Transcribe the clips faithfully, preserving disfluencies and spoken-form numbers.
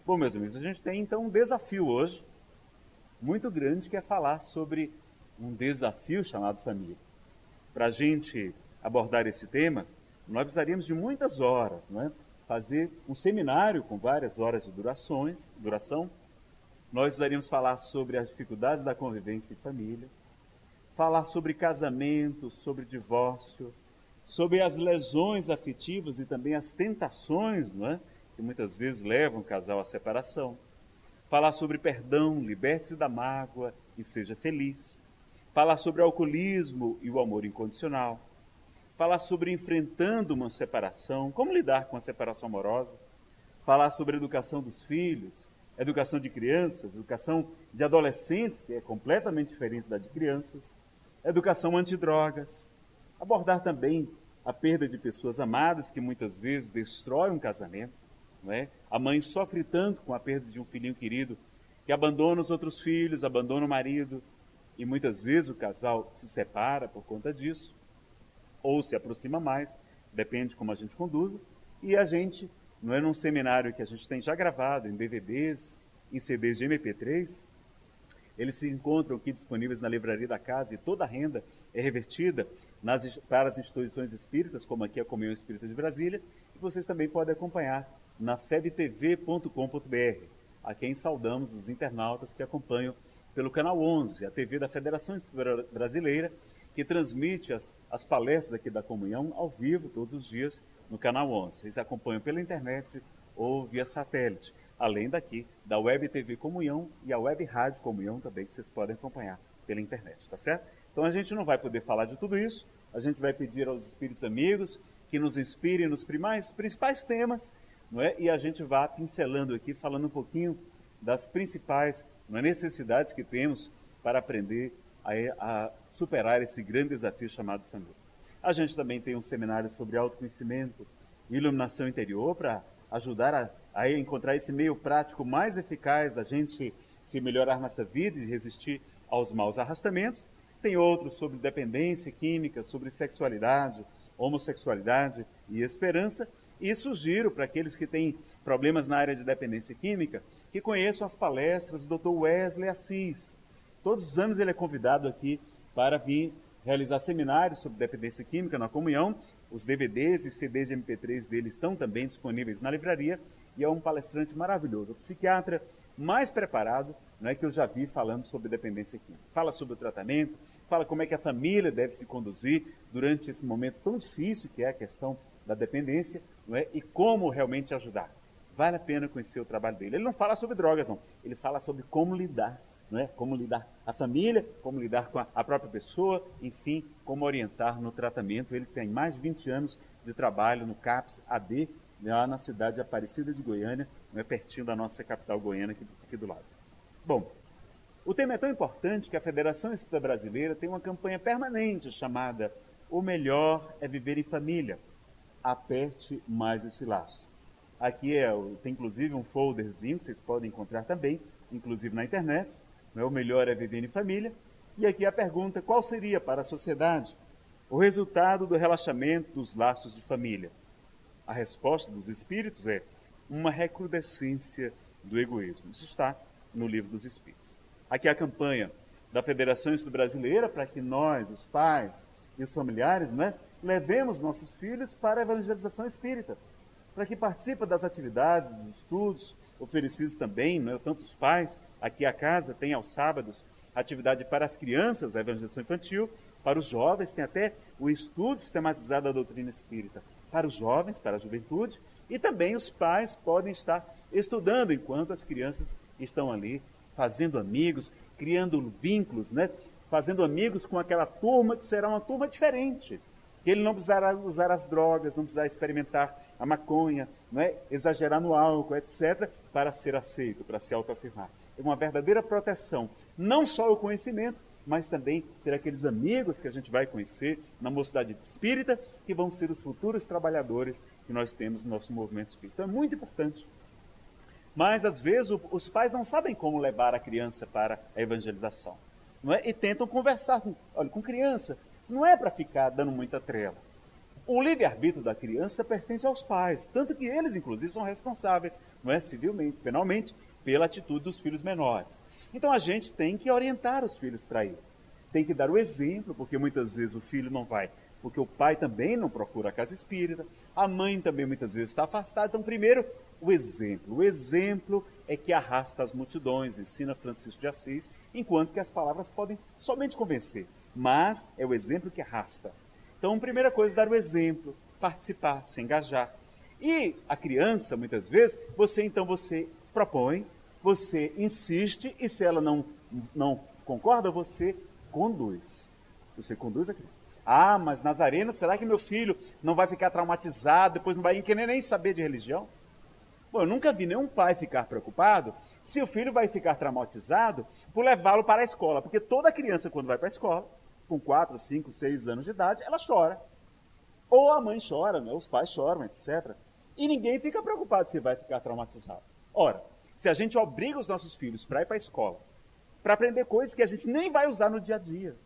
Bom, meus amigos, a gente tem então um desafio hoje, muito grande, que é falar sobre um desafio chamado família. Para a gente abordar esse tema, nós precisaríamos de muitas horas, não é? Fazer um seminário com várias horas de durações, duração. Nós precisaríamos falar sobre as dificuldades da convivência em família, falar sobre casamento, sobre divórcio, sobre as lesões afetivas e também as tentações, não é? Que muitas vezes levam o casal à separação. Falar sobre perdão, liberte-se da mágoa e seja feliz. Falar sobre o alcoolismo e o amor incondicional. Falar sobre enfrentando uma separação, como lidar com a separação amorosa. Falar sobre a educação dos filhos, educação de crianças, educação de adolescentes, que é completamente diferente da de crianças. Educação antidrogas. Abordar também a perda de pessoas amadas, que muitas vezes destrói um casamento. Não é? A mãe sofre tanto com a perda de um filhinho querido, que abandona os outros filhos, abandona o marido, e muitas vezes o casal se separa por conta disso, ou se aproxima mais, depende de como a gente conduza, e a gente, não é num seminário que a gente tem já gravado em D V Ds, em C Ds de M P três, eles se encontram aqui disponíveis na livraria da casa e toda a renda é revertida nas, para as instituições espíritas, como aqui a Comunhão Espírita de Brasília, e vocês também podem acompanhar na febtv ponto com ponto br, a quem saudamos os internautas que acompanham pelo canal onze, a T V da Federação Espírita Brasileira, que transmite as, as palestras aqui da Comunhão ao vivo todos os dias no canal onze. Vocês acompanham pela internet ou via satélite, além daqui da Web T V Comunhão e a Web Rádio Comunhão também, que vocês podem acompanhar pela internet, tá certo? Então a gente não vai poder falar de tudo isso, a gente vai pedir aos espíritos amigos que nos inspirem nos primais, principais temas, não é? E a gente vai pincelando aqui, falando um pouquinho das principais, não é, necessidades que temos para aprender a, a superar esse grande desafio chamado família. A gente também tem um seminário sobre autoconhecimento e iluminação interior para ajudar a, a encontrar esse meio prático mais eficaz da gente se melhorar nossa vida e resistir aos maus arrastamentos. Tem outros sobre dependência química, sobre sexualidade, homossexualidade e esperança. E sugiro para aqueles que têm problemas na área de dependência química que conheçam as palestras do doutor Wesley Assis. Todos os anos ele é convidado aqui para vir realizar seminários sobre dependência química na Comunhão. Os D V Ds e C Ds de M P três dele estão também disponíveis na livraria e é um palestrante maravilhoso, o psiquiatra mais preparado, não é, que eu já vi falando sobre dependência química. Fala sobre o tratamento, fala como é que a família deve se conduzir durante esse momento tão difícil que é a questão da dependência, não é, e como realmente ajudar. Vale a pena conhecer o trabalho dele. Ele não fala sobre drogas, não. Ele fala sobre como lidar, não é? Como lidar a família, como lidar com a, a própria pessoa, enfim, como orientar no tratamento. Ele tem mais de vinte anos de trabalho no CAPS A D, lá na cidade de Aparecida de Goiânia, não é, pertinho da nossa capital goiana, aqui, aqui do lado. Bom, o tema é tão importante que a Federação Espírita Brasileira tem uma campanha permanente chamada O Melhor é Viver em Família. Aperte mais esse laço. Aqui é, tem inclusive um folderzinho que vocês podem encontrar também, inclusive na internet, não é? O melhor é viver em família. E aqui a pergunta: qual seria para a sociedade o resultado do relaxamento dos laços de família? A resposta dos espíritos é uma recrudescência do egoísmo. Isso está no Livro dos Espíritos. Aqui a campanha da Federação Espírita Brasileira para que nós, os pais e os familiares, não é, levemos nossos filhos para a evangelização espírita, para que participem das atividades, dos estudos oferecidos também, não é, tanto os pais. Aqui a casa tem aos sábados atividade para as crianças, a evangelização infantil, para os jovens tem até o estudo sistematizado da doutrina espírita, para os jovens, para a juventude, e também os pais podem estar estudando enquanto as crianças estão ali fazendo amigos, criando vínculos, né? Fazendo amigos com aquela turma que será uma turma diferente. Ele não precisará usar as drogas, não precisará experimentar a maconha, não é? Exagerar no álcool, etcétera, para ser aceito, para se autoafirmar. É uma verdadeira proteção, não só o conhecimento, mas também ter aqueles amigos que a gente vai conhecer na mocidade espírita, que vão ser os futuros trabalhadores que nós temos no nosso movimento espírita. Então é muito importante. Mas, às vezes, o, os pais não sabem como levar a criança para a evangelização, não é? E tentam conversar com, olha, com criança. Não é para ficar dando muita trela. O livre-arbítrio da criança pertence aos pais, tanto que eles, inclusive, são responsáveis, não é, civilmente, penalmente, pela atitude dos filhos menores. Então a gente tem que orientar os filhos para ir. Tem que dar o exemplo, porque muitas vezes o filho não vai, porque o pai também não procura a casa espírita, a mãe também muitas vezes está afastada. Então, primeiro, o exemplo. O exemplo é que arrasta as multidões, ensina Francisco de Assis, enquanto que as palavras podem somente convencer, mas é o exemplo que arrasta. Então, a primeira coisa, dar o exemplo, participar, se engajar. E a criança, muitas vezes, você então você propõe, você insiste, e se ela não, não concorda, você conduz. Você conduz a criança. Ah, mas Nazareno, será que meu filho não vai ficar traumatizado, depois não vai querer nem saber de religião? Bom, eu nunca vi nenhum pai ficar preocupado se o filho vai ficar traumatizado por levá-lo para a escola, porque toda criança, quando vai para a escola, com quatro, cinco, seis anos de idade, ela chora. Ou a mãe chora, né? Os pais choram, etcétera. E ninguém fica preocupado se vai ficar traumatizado. Ora, se a gente obriga os nossos filhos para ir para a escola, para aprender coisas que a gente nem vai usar no dia a dia,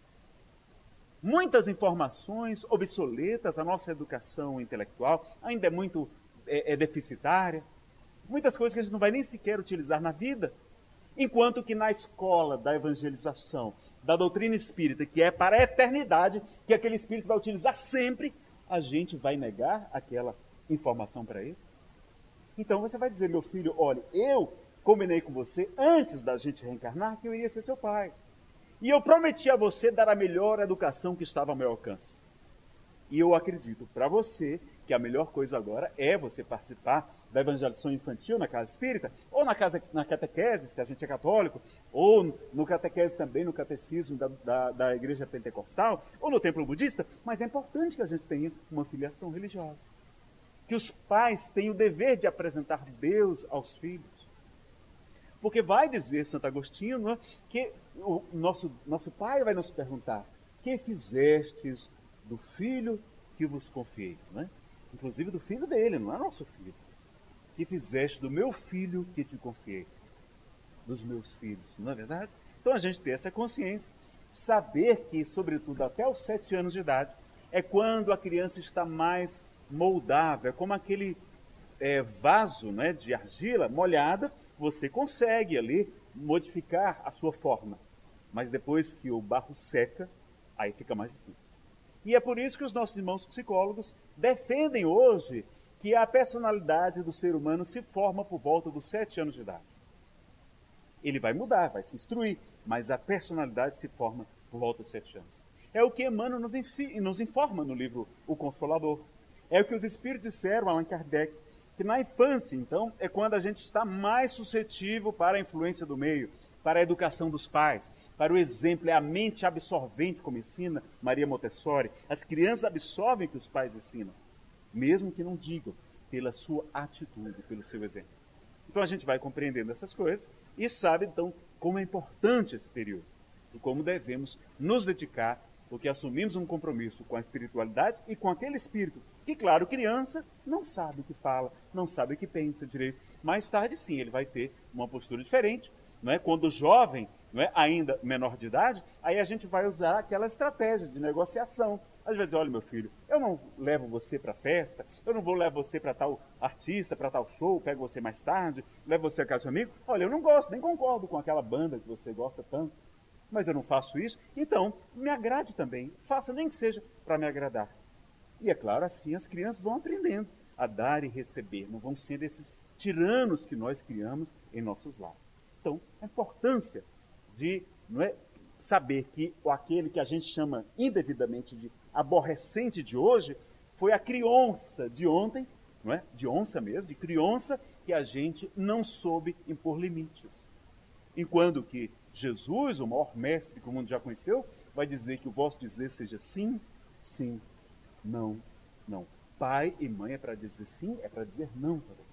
muitas informações obsoletas, a nossa educação intelectual ainda é muito é, é deficitária, muitas coisas que a gente não vai nem sequer utilizar na vida, enquanto que na escola da evangelização, da doutrina espírita, que é para a eternidade, que aquele espírito vai utilizar sempre, a gente vai negar aquela informação para ele? Então você vai dizer, meu filho, olha, eu combinei com você, antes da gente reencarnar, que eu iria ser seu pai. E eu prometi a você dar a melhor educação que estava ao meu alcance. E eu acredito para você que a melhor coisa agora é você participar da evangelização infantil na casa espírita, ou na, casa, na catequese, se a gente é católico, ou no catequese também, no catecismo da, da, da igreja pentecostal, ou no templo budista, mas é importante que a gente tenha uma filiação religiosa. Que os pais tenham o dever de apresentar Deus aos filhos. Porque vai dizer Santo Agostinho, não é, que o nosso, nosso pai vai nos perguntar, que fizestes do filho que vos confiei? Não é? Inclusive do filho dele, não é nosso filho. Que fizeste do meu filho que te confiei? Dos meus filhos, não é verdade? Então a gente tem essa consciência, saber que, sobretudo até os sete anos de idade, é quando a criança está mais moldável, é como aquele é, vaso, né, de argila molhada, você consegue ali modificar a sua forma, mas depois que o barro seca, aí fica mais difícil. E é por isso que os nossos irmãos psicólogos defendem hoje que a personalidade do ser humano se forma por volta dos sete anos de idade. Ele vai mudar, vai se instruir, mas a personalidade se forma por volta dos sete anos. É o que Emmanuel nos, nos informa no livro O Consolador. É o que os espíritos disseram a Allan Kardec, que na infância, então, é quando a gente está mais suscetível para a influência do meio, para a educação dos pais, para o exemplo, é a mente absorvente, como ensina Maria Montessori. As crianças absorvem o que os pais ensinam, mesmo que não digam, pela sua atitude, pelo seu exemplo. Então a gente vai compreendendo essas coisas e sabe, então, como é importante esse período e como devemos nos dedicar, porque assumimos um compromisso com a espiritualidade e com aquele espírito que, claro, criança não sabe o que fala, não sabe o que pensa direito. Mais tarde, sim, ele vai ter uma postura diferente. Não é? Quando jovem, não é? Ainda menor de idade, aí a gente vai usar aquela estratégia de negociação. Às vezes, olha, meu filho, eu não levo você para festa, eu não vou levar você para tal artista, para tal show, pego você mais tarde, levo você a casa do amigo. Olha, eu não gosto, nem concordo com aquela banda que você gosta tanto, mas eu não faço isso, então me agrade também, faça nem que seja para me agradar. E é claro, assim as crianças vão aprendendo a dar e receber, não vão ser esses tiranos que nós criamos em nossos lares. Então, a importância de não é, saber que aquele que a gente chama indevidamente de aborrecente de hoje foi a criança de ontem, não é? De onça mesmo, de criança, que a gente não soube impor limites. Enquanto que Jesus, o maior mestre que o mundo já conheceu, vai dizer que o vosso dizer seja sim, sim, não, não. Pai e mãe é para dizer sim, é para dizer não também.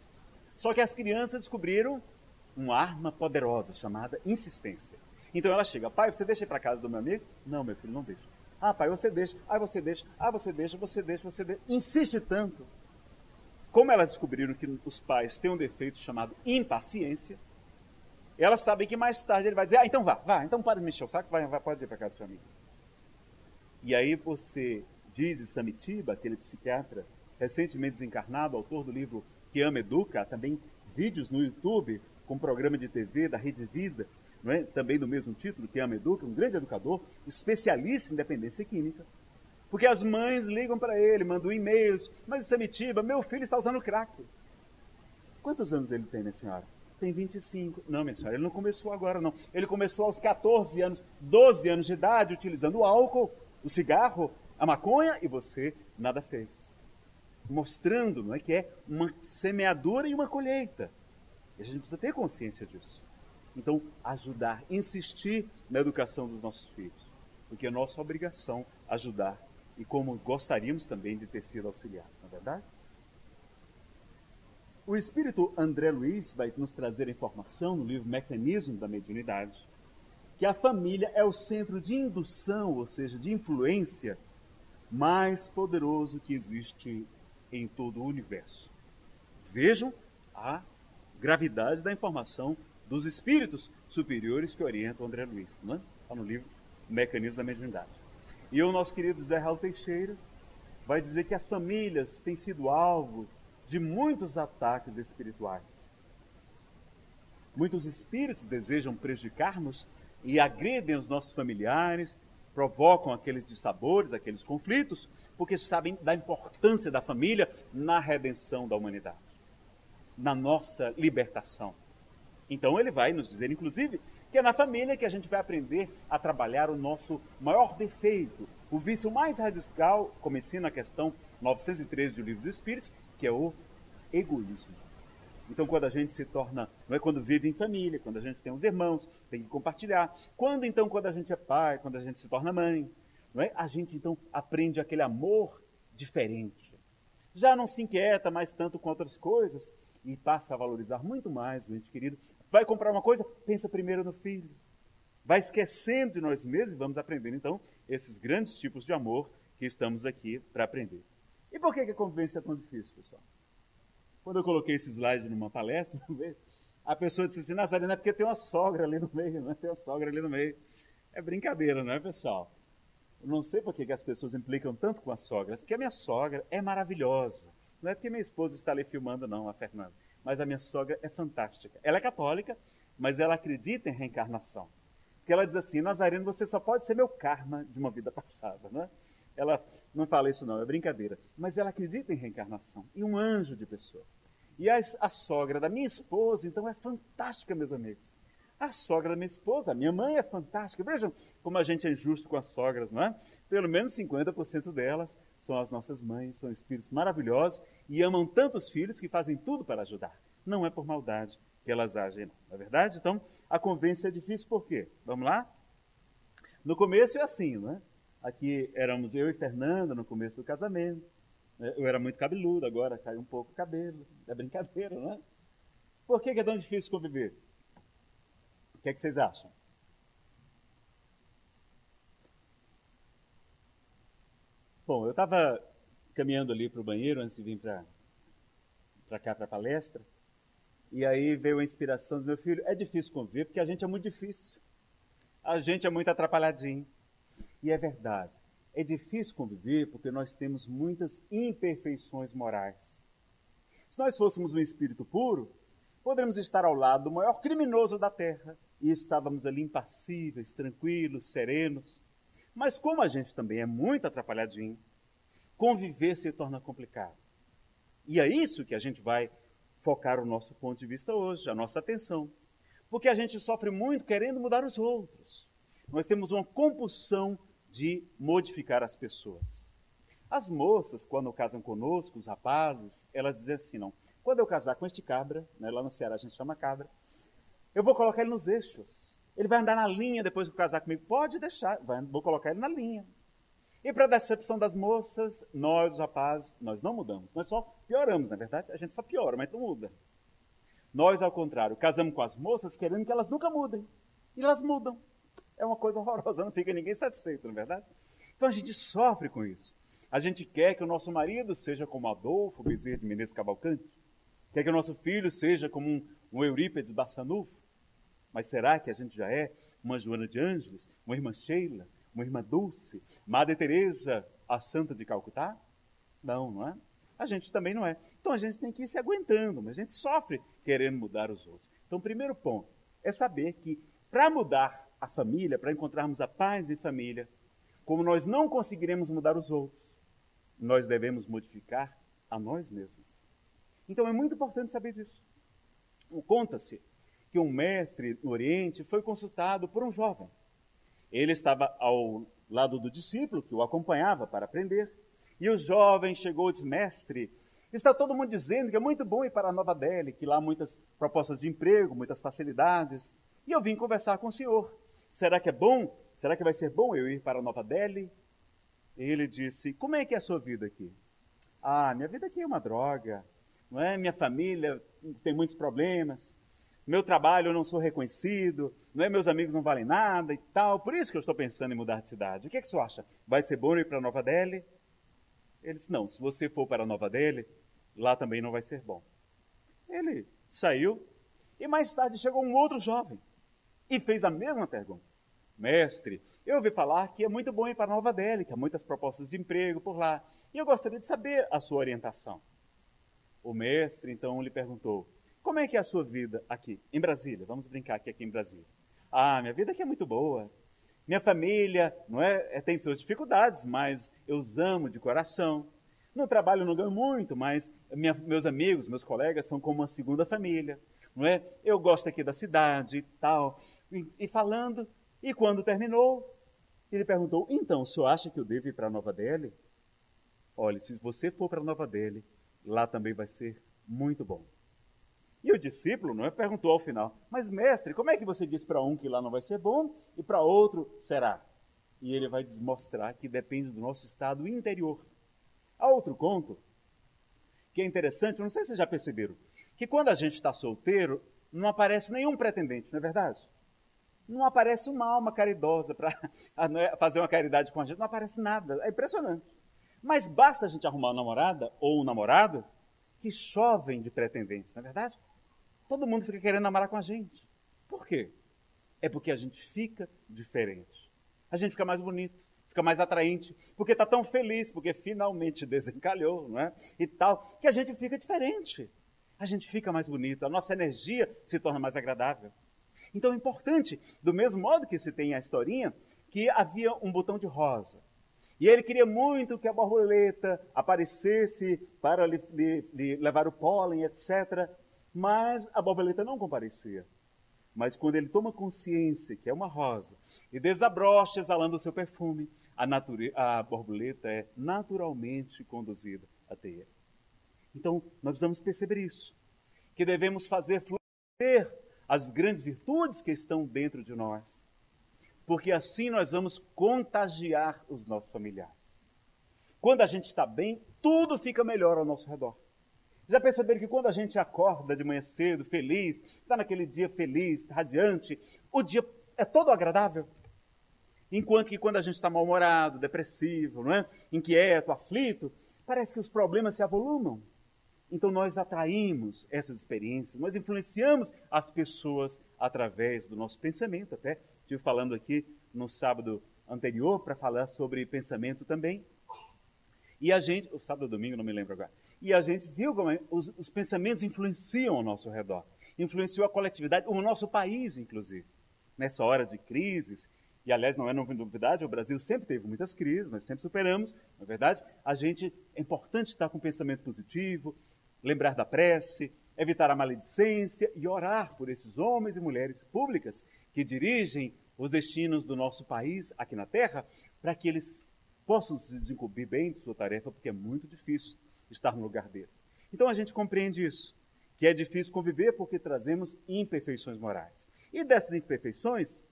Só que as crianças descobriram uma arma poderosa chamada insistência. Então ela chega, pai, você deixa ir para casa do meu amigo? Não, meu filho, não deixa. Ah, pai, você deixa, ah, você deixa, ah, você deixa, você deixa, você deixa. Insiste tanto. Como elas descobriram que os pais têm um defeito chamado impaciência, elas sabem que mais tarde ele vai dizer, ah, então vá, vá, então para de me encher o saco, vai, vai, pode ir para casa do seu amigo. E aí você diz Samitiba, aquele psiquiatra recentemente desencarnado, autor do livro Que Ama Educa, também vídeos no YouTube, com programa de T V da Rede Vida, não é? Também do mesmo título, Que Ama Educa, um grande educador, especialista em dependência química. Porque as mães ligam para ele, mandam e-mails, mas Samitiba, meu filho está usando crack. Quantos anos ele tem, minha senhora? Tem vinte e cinco. Não, minha senhora, ele não começou agora, não. Ele começou aos quatorze anos, doze anos de idade, utilizando o álcool, o cigarro, a maconha, e você nada fez. Mostrando, não é, que é uma semeadura e uma colheita. E a gente precisa ter consciência disso. Então, ajudar, insistir na educação dos nossos filhos. Porque é nossa obrigação ajudar. E como gostaríamos também de ter sido auxiliados, não é verdade? O espírito André Luiz vai nos trazer a informação no livro Mecanismo da Mediunidade, que a família é o centro de indução, ou seja, de influência, mais poderoso que existe em todo o universo. Vejam a gravidade da informação dos espíritos superiores que orientam André Luiz, não é? Está no livro Mecanismo da Mediunidade. E o nosso querido Zé Raul Teixeira vai dizer que as famílias têm sido alvo de muitos ataques espirituais. Muitos espíritos desejam prejudicar-nos e agredem os nossos familiares, provocam aqueles dissabores, aqueles conflitos, porque sabem da importância da família na redenção da humanidade, na nossa libertação. Então ele vai nos dizer, inclusive, que é na família que a gente vai aprender a trabalhar o nosso maior defeito, o vício mais radical, como ensina a questão novecentos e treze do Livro dos Espíritos, que é o egoísmo. Então, quando a gente se torna, não é quando vive em família, quando a gente tem os irmãos, tem que compartilhar. Quando, então, quando a gente é pai, quando a gente se torna mãe, não é? A gente, então, aprende aquele amor diferente. Já não se inquieta mais tanto com outras coisas e passa a valorizar muito mais o ente querido. Vai comprar uma coisa, pensa primeiro no filho. Vai esquecendo de nós mesmos e vamos aprendendo, então, esses grandes tipos de amor que estamos aqui para aprender. E por que a convivência é tão difícil, pessoal? Quando eu coloquei esse slide numa palestra, a pessoa disse assim, Nazareno, é porque tem uma sogra ali no meio, não é? Tem uma sogra ali no meio. É brincadeira, não é, pessoal? Eu não sei por que as pessoas implicam tanto com as sogras, porque a minha sogra é maravilhosa. Não é porque minha esposa está ali filmando, não, a Fernanda. Mas a minha sogra é fantástica. Ela é católica, mas ela acredita em reencarnação. Porque ela diz assim, Nazareno, você só pode ser meu karma de uma vida passada, não é? Ela não fala isso não, é brincadeira. Mas ela acredita em reencarnação. E um anjo de pessoa. E a, a sogra da minha esposa, então, é fantástica, meus amigos. A sogra da minha esposa, a minha mãe é fantástica. Vejam como a gente é injusto com as sogras, não é? Pelo menos cinquenta por cento delas são as nossas mães, são espíritos maravilhosos e amam tantos filhos que fazem tudo para ajudar. Não é por maldade que elas agem, não. Não é verdade? Então, a convivência é difícil por quê? Vamos lá? No começo é assim, não é? Aqui éramos eu e Fernanda no começo do casamento. Eu era muito cabeludo, agora caiu um pouco o cabelo. É brincadeira, não é? Por que é tão difícil conviver? O que é que vocês acham? Bom, eu estava caminhando ali para o banheiro antes de vir para cá para a palestra, e aí veio a inspiração do meu filho, é difícil conviver porque a gente é muito difícil. A gente é muito atrapalhadinho. E é verdade, é difícil conviver porque nós temos muitas imperfeições morais. Se nós fôssemos um espírito puro, poderíamos estar ao lado do maior criminoso da terra e estávamos ali impassíveis, tranquilos, serenos. Mas como a gente também é muito atrapalhadinho, conviver se torna complicado. E é isso que a gente vai focar o nosso ponto de vista hoje, a nossa atenção. Porque a gente sofre muito querendo mudar os outros. Nós temos uma compulsão de modificar as pessoas. As moças, quando casam conosco, os rapazes, elas dizem assim, não, quando eu casar com este cabra, né, lá no Ceará a gente chama cabra, eu vou colocar ele nos eixos. Ele vai andar na linha depois que casar comigo. Pode deixar, vai, vou colocar ele na linha. E para a decepção das moças, nós, os rapazes, nós não mudamos. Nós só pioramos, na verdade. A gente só piora, mas não muda. Nós, ao contrário, casamos com as moças querendo que elas nunca mudem. E elas mudam. É uma coisa horrorosa, não fica ninguém satisfeito, não é verdade? Então a gente sofre com isso. A gente quer que o nosso marido seja como Adolfo Bezerra de Menezes Cavalcante. Quer que o nosso filho seja como um, um Eurípides Barçanufo. Mas será que a gente já é uma Joana de Ângeles, uma irmã Sheila, uma irmã Dulce, Madre Teresa, a Santa de Calcutá? Não, não é? A gente também não é. Então a gente tem que ir se aguentando, mas a gente sofre querendo mudar os outros. Então o primeiro ponto é saber que para mudar a família, para encontrarmos a paz em família, como nós não conseguiremos mudar os outros, nós devemos modificar a nós mesmos. Então é muito importante saber disso. Conta-se que um mestre no Oriente foi consultado por um jovem. Ele estava ao lado do discípulo que o acompanhava para aprender. E o jovem chegou e disse: mestre, está todo mundo dizendo que é muito bom ir para a Nova Delhi, que lá há muitas propostas de emprego, muitas facilidades. E eu vim conversar com o senhor. Será que é bom? Será que vai ser bom eu ir para a Nova Delhi? Ele disse: como é que é a sua vida aqui? Ah, minha vida aqui é uma droga, não é? Minha família tem muitos problemas, meu trabalho eu não sou reconhecido, não é? Meus amigos não valem nada e tal, por isso que eu estou pensando em mudar de cidade. O que é que você acha? Vai ser bom ir para a Nova Delhi? Ele disse: não, se você for para a Nova Delhi, lá também não vai ser bom. Ele saiu e mais tarde chegou um outro jovem e fez a mesma pergunta. Mestre, eu ouvi falar que é muito bom ir para a Nova Delhi, que há muitas propostas de emprego por lá, e eu gostaria de saber a sua orientação. O mestre, então, lhe perguntou: como é que é a sua vida aqui, em Brasília? Vamos brincar aqui, aqui em Brasília. Ah, minha vida aqui é muito boa. Minha família, não é, tem suas dificuldades, mas eu os amo de coração. No trabalho eu não ganho muito, mas minha, meus amigos, meus colegas são como uma segunda família, não é? Eu gosto aqui da cidade e tal. E, e falando, e quando terminou, ele perguntou: então, o senhor acha que eu devo ir para Nova Delhi? Olha, se você for para Nova Delhi, lá também vai ser muito bom. E o discípulo, não é, perguntou ao final: mas mestre, como é que você diz para um que lá não vai ser bom e para outro será? E ele vai mostrar que depende do nosso estado interior. Há outro conto que é interessante, não sei se vocês já perceberam, que quando a gente está solteiro, não aparece nenhum pretendente, não é verdade? Não aparece uma alma caridosa para fazer uma caridade com a gente, não aparece nada, é impressionante. Mas basta a gente arrumar uma namorada ou um namorado que chovem de pretendentes, não é verdade? Todo mundo fica querendo namorar com a gente. Por quê? É porque a gente fica diferente. A gente fica mais bonito, fica mais atraente, porque está tão feliz, porque finalmente desencalhou, não é? E tal, que a gente fica diferente. A gente fica mais bonito, a nossa energia se torna mais agradável. Então é importante, do mesmo modo que se tem a historinha, que havia um botão de rosa. E ele queria muito que a borboleta aparecesse para lhe, lhe, lhe levar o pólen, etcétera. Mas a borboleta não comparecia. Mas quando ele toma consciência que é uma rosa e desabrocha exalando o seu perfume, a, nature... a borboleta é naturalmente conduzida até ele. Então, nós precisamos perceber isso, que devemos fazer florescer as grandes virtudes que estão dentro de nós, porque assim nós vamos contagiar os nossos familiares. Quando a gente está bem, tudo fica melhor ao nosso redor. Já perceberam que quando a gente acorda de manhã cedo, feliz, está naquele dia feliz, radiante, o dia é todo agradável? Enquanto que quando a gente está mal-humorado, depressivo, não é? Inquieto, aflito, parece que os problemas se avolumam. Então nós atraímos essas experiências, nós influenciamos as pessoas através do nosso pensamento. Até estive falando aqui no sábado anterior para falar sobre pensamento também. E a gente, o sábado ou domingo, não me lembro agora. E a gente viu como os, os pensamentos influenciam ao nosso redor. Influenciou a coletividade, o nosso país, inclusive. Nessa hora de crises, e aliás não é novidade, o Brasil sempre teve muitas crises, nós sempre superamos, na verdade, a gente, é importante estar com um pensamento positivo, lembrar da prece, evitar a maledicência e orar por esses homens e mulheres públicas que dirigem os destinos do nosso país aqui na Terra, para que eles possam se desincumbir bem de sua tarefa, porque é muito difícil estar no lugar deles. Então a gente compreende isso, que é difícil conviver porque trazemos imperfeições morais. E dessas imperfeições,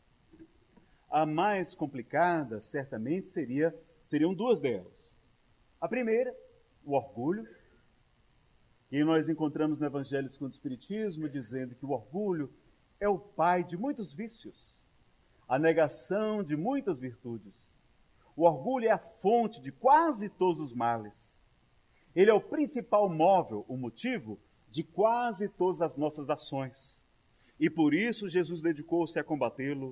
a mais complicada, certamente, seria, seriam duas delas. A primeira, o orgulho, que nós encontramos no Evangelho segundo o Espiritismo, dizendo que o orgulho é o pai de muitos vícios, a negação de muitas virtudes. O orgulho é a fonte de quase todos os males. Ele é o principal móvel, o motivo de quase todas as nossas ações. E por isso Jesus dedicou-se a combatê-lo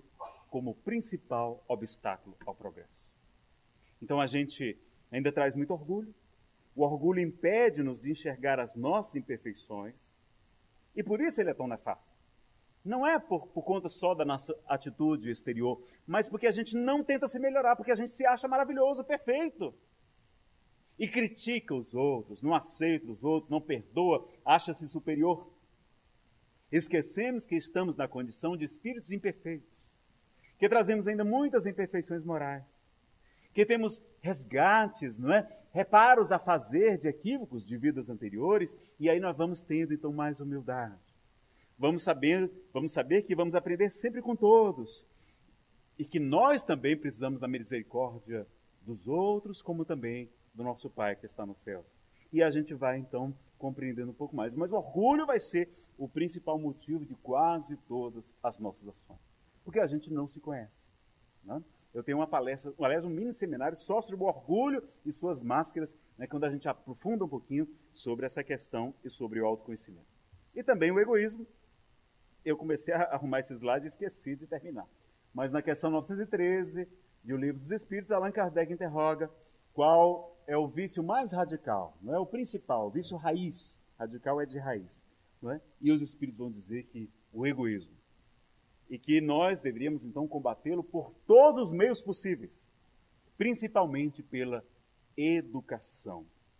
como principal obstáculo ao progresso. Então a gente ainda traz muito orgulho. O orgulho impede-nos de enxergar as nossas imperfeições e por isso ele é tão nefasto. Não é por, por conta só da nossa atitude exterior, mas porque a gente não tenta se melhorar, porque a gente se acha maravilhoso, perfeito. E critica os outros, não aceita os outros, não perdoa, acha-se superior. Esquecemos que estamos na condição de espíritos imperfeitos, que trazemos ainda muitas imperfeições morais, que temos resgates, não é? Reparos a fazer de equívocos de vidas anteriores, e aí nós vamos tendo então mais humildade. Vamos saber, vamos saber que vamos aprender sempre com todos, e que nós também precisamos da misericórdia dos outros, como também do nosso Pai que está nos céus. E a gente vai então compreendendo um pouco mais. Mas o orgulho vai ser o principal motivo de quase todas as nossas ações, porque a gente não se conhece, não é? Eu tenho uma palestra, aliás, um mini seminário só sobre o orgulho e suas máscaras, né, quando a gente aprofunda um pouquinho sobre essa questão e sobre o autoconhecimento. E também o egoísmo. Eu comecei a arrumar esse slide e esqueci de terminar. Mas na questão novecentos e treze, de O Livro dos Espíritos, Allan Kardec interroga qual é o vício mais radical, não é o principal, o vício raiz. Radical é de raiz. Não é? E os Espíritos vão dizer que o egoísmo. E que nós deveríamos, então, combatê-lo por todos os meios possíveis, principalmente pela educação.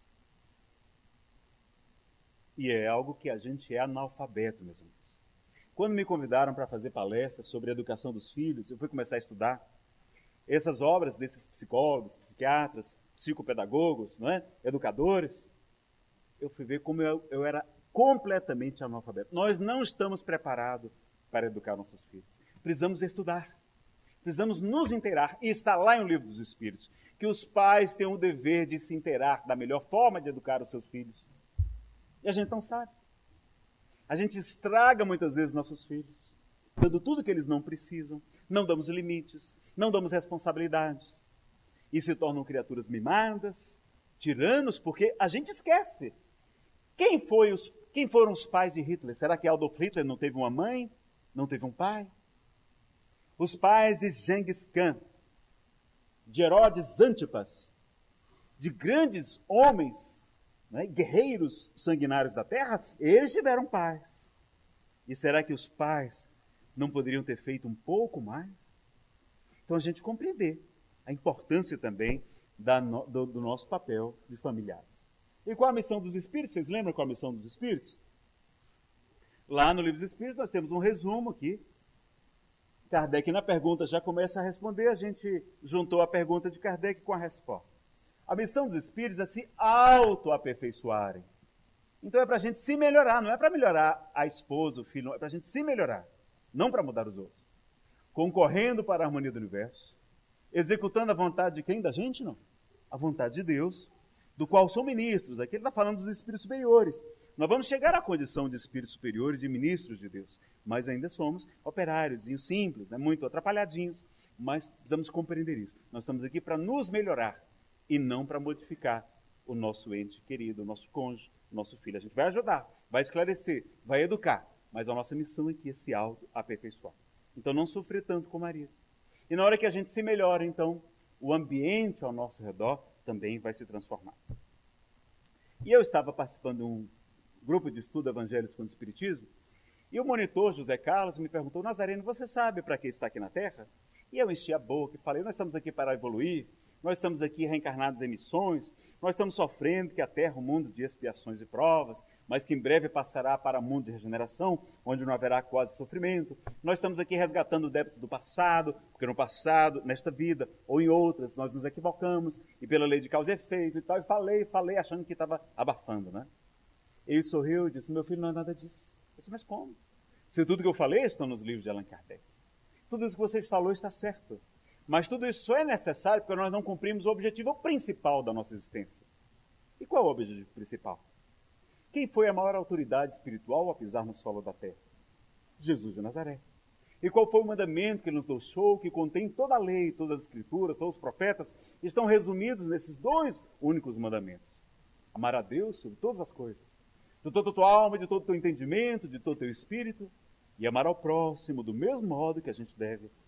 E é algo que a gente é analfabeto, meus amigos. Quando me convidaram para fazer palestras sobre a educação dos filhos, eu fui começar a estudar essas obras desses psicólogos, psiquiatras, psicopedagogos, não é? Educadores. Eu fui ver como eu, eu era completamente analfabeto. Nós não estamos preparados para educar nossos filhos. Precisamos estudar, precisamos nos inteirar, e está lá no Livro dos Espíritos, que os pais têm o dever de se inteirar da melhor forma de educar os seus filhos. E a gente não sabe. A gente estraga muitas vezes nossos filhos, dando tudo que eles não precisam, não damos limites, não damos responsabilidades, e se tornam criaturas mimadas, tiranos, porque a gente esquece. Quem, foi os, quem foram os pais de Hitler? Será que Adolf Hitler não teve uma mãe? Não teve um pai? Os pais de Genghis Khan, de Herodes Antipas, de grandes homens, né, guerreiros sanguinários da terra, eles tiveram pais. E será que os pais não poderiam ter feito um pouco mais? Então a gente compreender a importância também da, do, do nosso papel de familiares. E qual a missão dos Espíritos? Vocês lembram qual a missão dos Espíritos? Lá no Livro dos Espíritos nós temos um resumo aqui. Kardec na pergunta já começa a responder, a gente juntou a pergunta de Kardec com a resposta. A missão dos Espíritos é se auto-aperfeiçoarem. Então é para a gente se melhorar, não é para melhorar a esposa, o filho, é para a gente se melhorar, não para mudar os outros. Concorrendo para a harmonia do universo, executando a vontade de quem? Da gente, não. A vontade de Deus, do qual são ministros. Aqui ele está falando dos espíritos superiores. Nós vamos chegar à condição de espíritos superiores, de ministros de Deus, mas ainda somos operários, simples, né? Muito atrapalhadinhos, mas precisamos compreender isso. Nós estamos aqui para nos melhorar e não para modificar o nosso ente querido, o nosso cônjuge, o nosso filho. A gente vai ajudar, vai esclarecer, vai educar, mas a nossa missão aqui é se auto-aperfeiçoar. Então não sofrer tanto com Maria. E na hora que a gente se melhora, então, o ambiente ao nosso redor também vai se transformar. E eu estava participando de um grupo de estudo evangélicos com o Espiritismo, e o monitor José Carlos me perguntou: Nazareno, você sabe para que está aqui na Terra? E eu enchi a boca e falei: nós estamos aqui para evoluir, nós estamos aqui reencarnados em missões, nós estamos sofrendo que a Terra é um mundo de expiações e provas, mas que em breve passará para um mundo de regeneração, onde não haverá quase sofrimento. Nós estamos aqui resgatando o débito do passado, porque no passado, nesta vida, ou em outras, nós nos equivocamos, e pela lei de causa e efeito e tal, e falei, falei, achando que estava abafando, né? Ele sorriu e disse: meu filho, não é nada disso. Eu disse: mas como? Se tudo que eu falei está nos livros de Allan Kardec. Tudo isso que você falou está certo. Mas tudo isso só é necessário porque nós não cumprimos o objetivo principal da nossa existência. E qual é o objetivo principal? Quem foi a maior autoridade espiritual a pisar no solo da terra? Jesus de Nazaré. E qual foi o mandamento que ele nos deixou, que contém toda a lei, todas as escrituras, todos os profetas, estão resumidos nesses dois únicos mandamentos? Amar a Deus sobre todas as coisas, de toda a tua alma, de todo o teu entendimento, de todo o teu espírito, e amar ao próximo do mesmo modo que a gente deve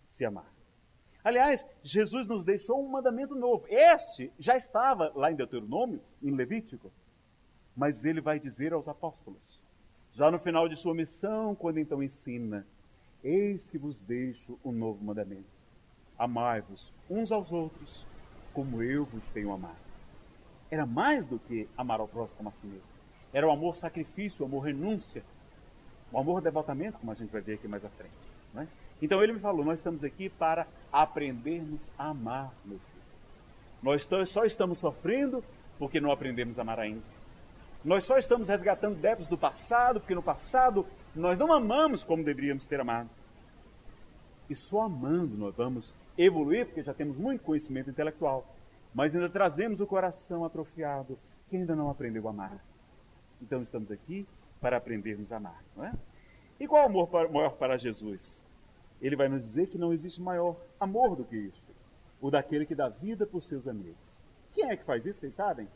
se amar. Aliás, Jesus nos deixou um mandamento novo. Este já estava lá em Deuteronômio, em Levítico, mas ele vai dizer aos apóstolos, já no final de sua missão, quando então ensina: eis que vos deixo um novo mandamento. Amai-vos uns aos outros, como eu vos tenho amado. Era mais do que amar ao próximo como a si mesmo. Era o amor sacrifício, o amor renúncia, o amor devotamento, como a gente vai ver aqui mais à frente. Não é? Então ele me falou, nós estamos aqui para aprendermos a amar, meu filho. Nós só estamos sofrendo porque não aprendemos a amar ainda. Nós só estamos resgatando débitos do passado, porque no passado nós não amamos como deveríamos ter amado. E só amando nós vamos evoluir, porque já temos muito conhecimento intelectual, mas ainda trazemos o coração atrofiado, que ainda não aprendeu a amar. Então estamos aqui para aprendermos a amar, não é? E qual o amor maior para Jesus? Ele vai nos dizer que não existe maior amor do que este, o daquele que dá vida por seus amigos. Quem é que faz isso, vocês sabem?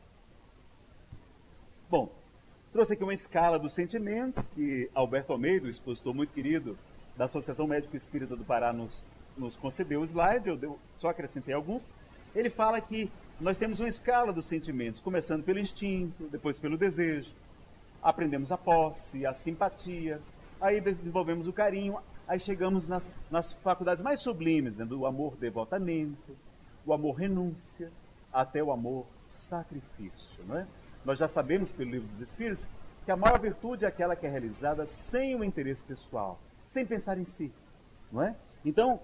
Bom, trouxe aqui uma escala dos sentimentos que Alberto Almeida, o expositor muito querido da Associação Médico Espírita do Pará, nos, nos concedeu o slide, eu deu, só acrescentei alguns. Ele fala que nós temos uma escala dos sentimentos, começando pelo instinto, depois pelo desejo, aprendemos a posse, a simpatia, aí desenvolvemos o carinho, aí chegamos nas, nas faculdades mais sublimes, né, do amor devotamento, o amor renúncia, até o amor sacrifício, não é? Nós já sabemos pelo Livro dos Espíritos que a maior virtude é aquela que é realizada sem o interesse pessoal, sem pensar em si, não é? Então,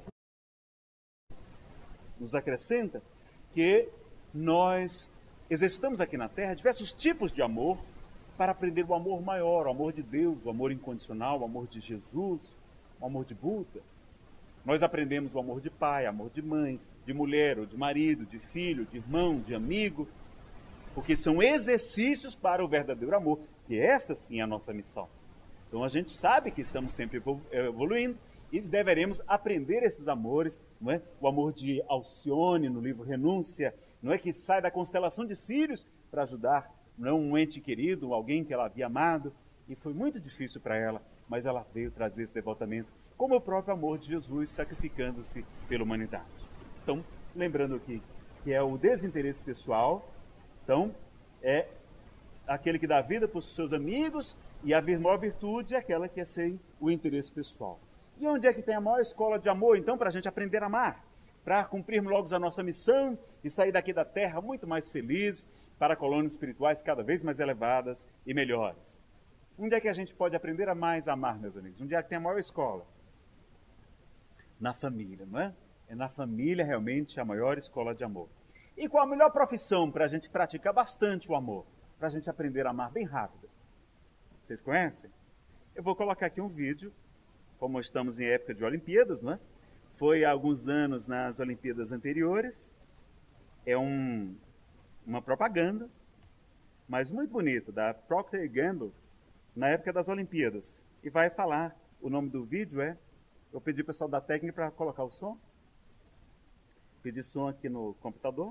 nos acrescenta que nós exercitamos aqui na Terra diversos tipos de amor para aprender o amor maior, o amor de Deus, o amor incondicional, o amor de Jesus, o amor de Buda. Nós aprendemos o amor de pai, amor de mãe, de mulher ou de marido, de filho, de irmão, de amigo, porque são exercícios para o verdadeiro amor, que esta sim é a nossa missão. Então a gente sabe que estamos sempre evoluindo e deveremos aprender esses amores, não é? O amor de Alcione no livro Renúncia, não é, que sai da constelação de Sírios para ajudar, não é, um ente querido, alguém que ela havia amado, e foi muito difícil para ela, mas ela veio trazer esse devotamento, como o próprio amor de Jesus sacrificando-se pela humanidade. Então, lembrando aqui que é o desinteresse pessoal, então é aquele que dá vida para os seus amigos, e a maior virtude é aquela que é sem o interesse pessoal. E onde é que tem a maior escola de amor, então, para a gente aprender a amar? Para cumprirmos logo a nossa missão e sair daqui da Terra muito mais felizes, para colônias espirituais cada vez mais elevadas e melhores. Onde é que a gente pode aprender a mais a amar, meus amigos? Onde é que tem a maior escola? Na família, não é? É na família realmente a maior escola de amor. E qual a melhor profissão para a gente praticar bastante o amor? Para a gente aprender a amar bem rápido. Vocês conhecem? Eu vou colocar aqui um vídeo, como estamos em época de Olimpíadas, não é? Foi há alguns anos nas Olimpíadas anteriores. É um, uma propaganda, mas muito bonita, da Procter and Gamble, na época das Olimpíadas. E vai falar, o nome do vídeo é, eu pedi ao pessoal da técnica para colocar o som. Pedi som aqui no computador.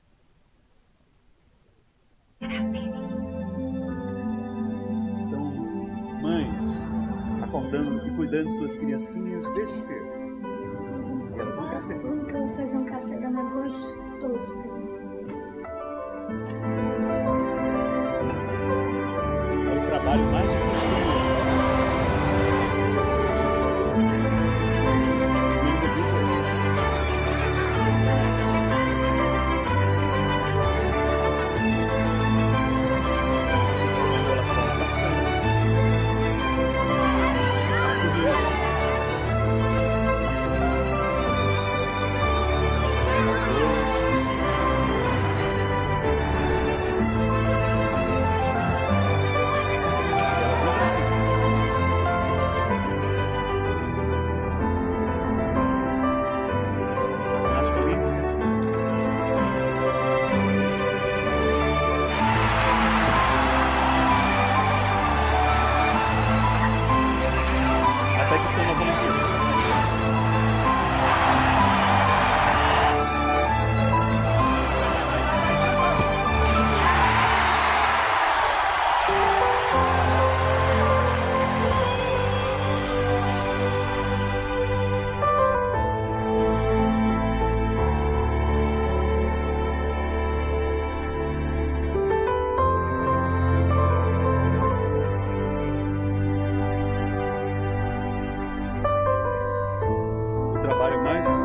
São mães acordando e cuidando de suas criancinhas desde cedo. E elas vão crescendo. Nunca vou fazer um café da manhã gostoso pra você. É o trabalho mais difícil do mundo.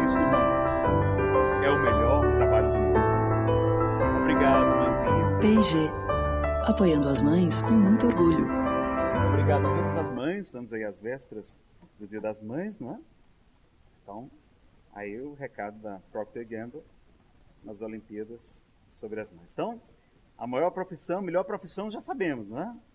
serviço do mundo. É o melhor trabalho do mundo. Obrigado, mãezinha. P e G, apoiando as mães com muito orgulho. Obrigado a todas as mães, estamos aí às vésperas do Dia das Mães, não é? Então, aí o recado da Procter and Gamble nas Olimpíadas sobre as mães. Então, a maior profissão, melhor profissão já sabemos, não é?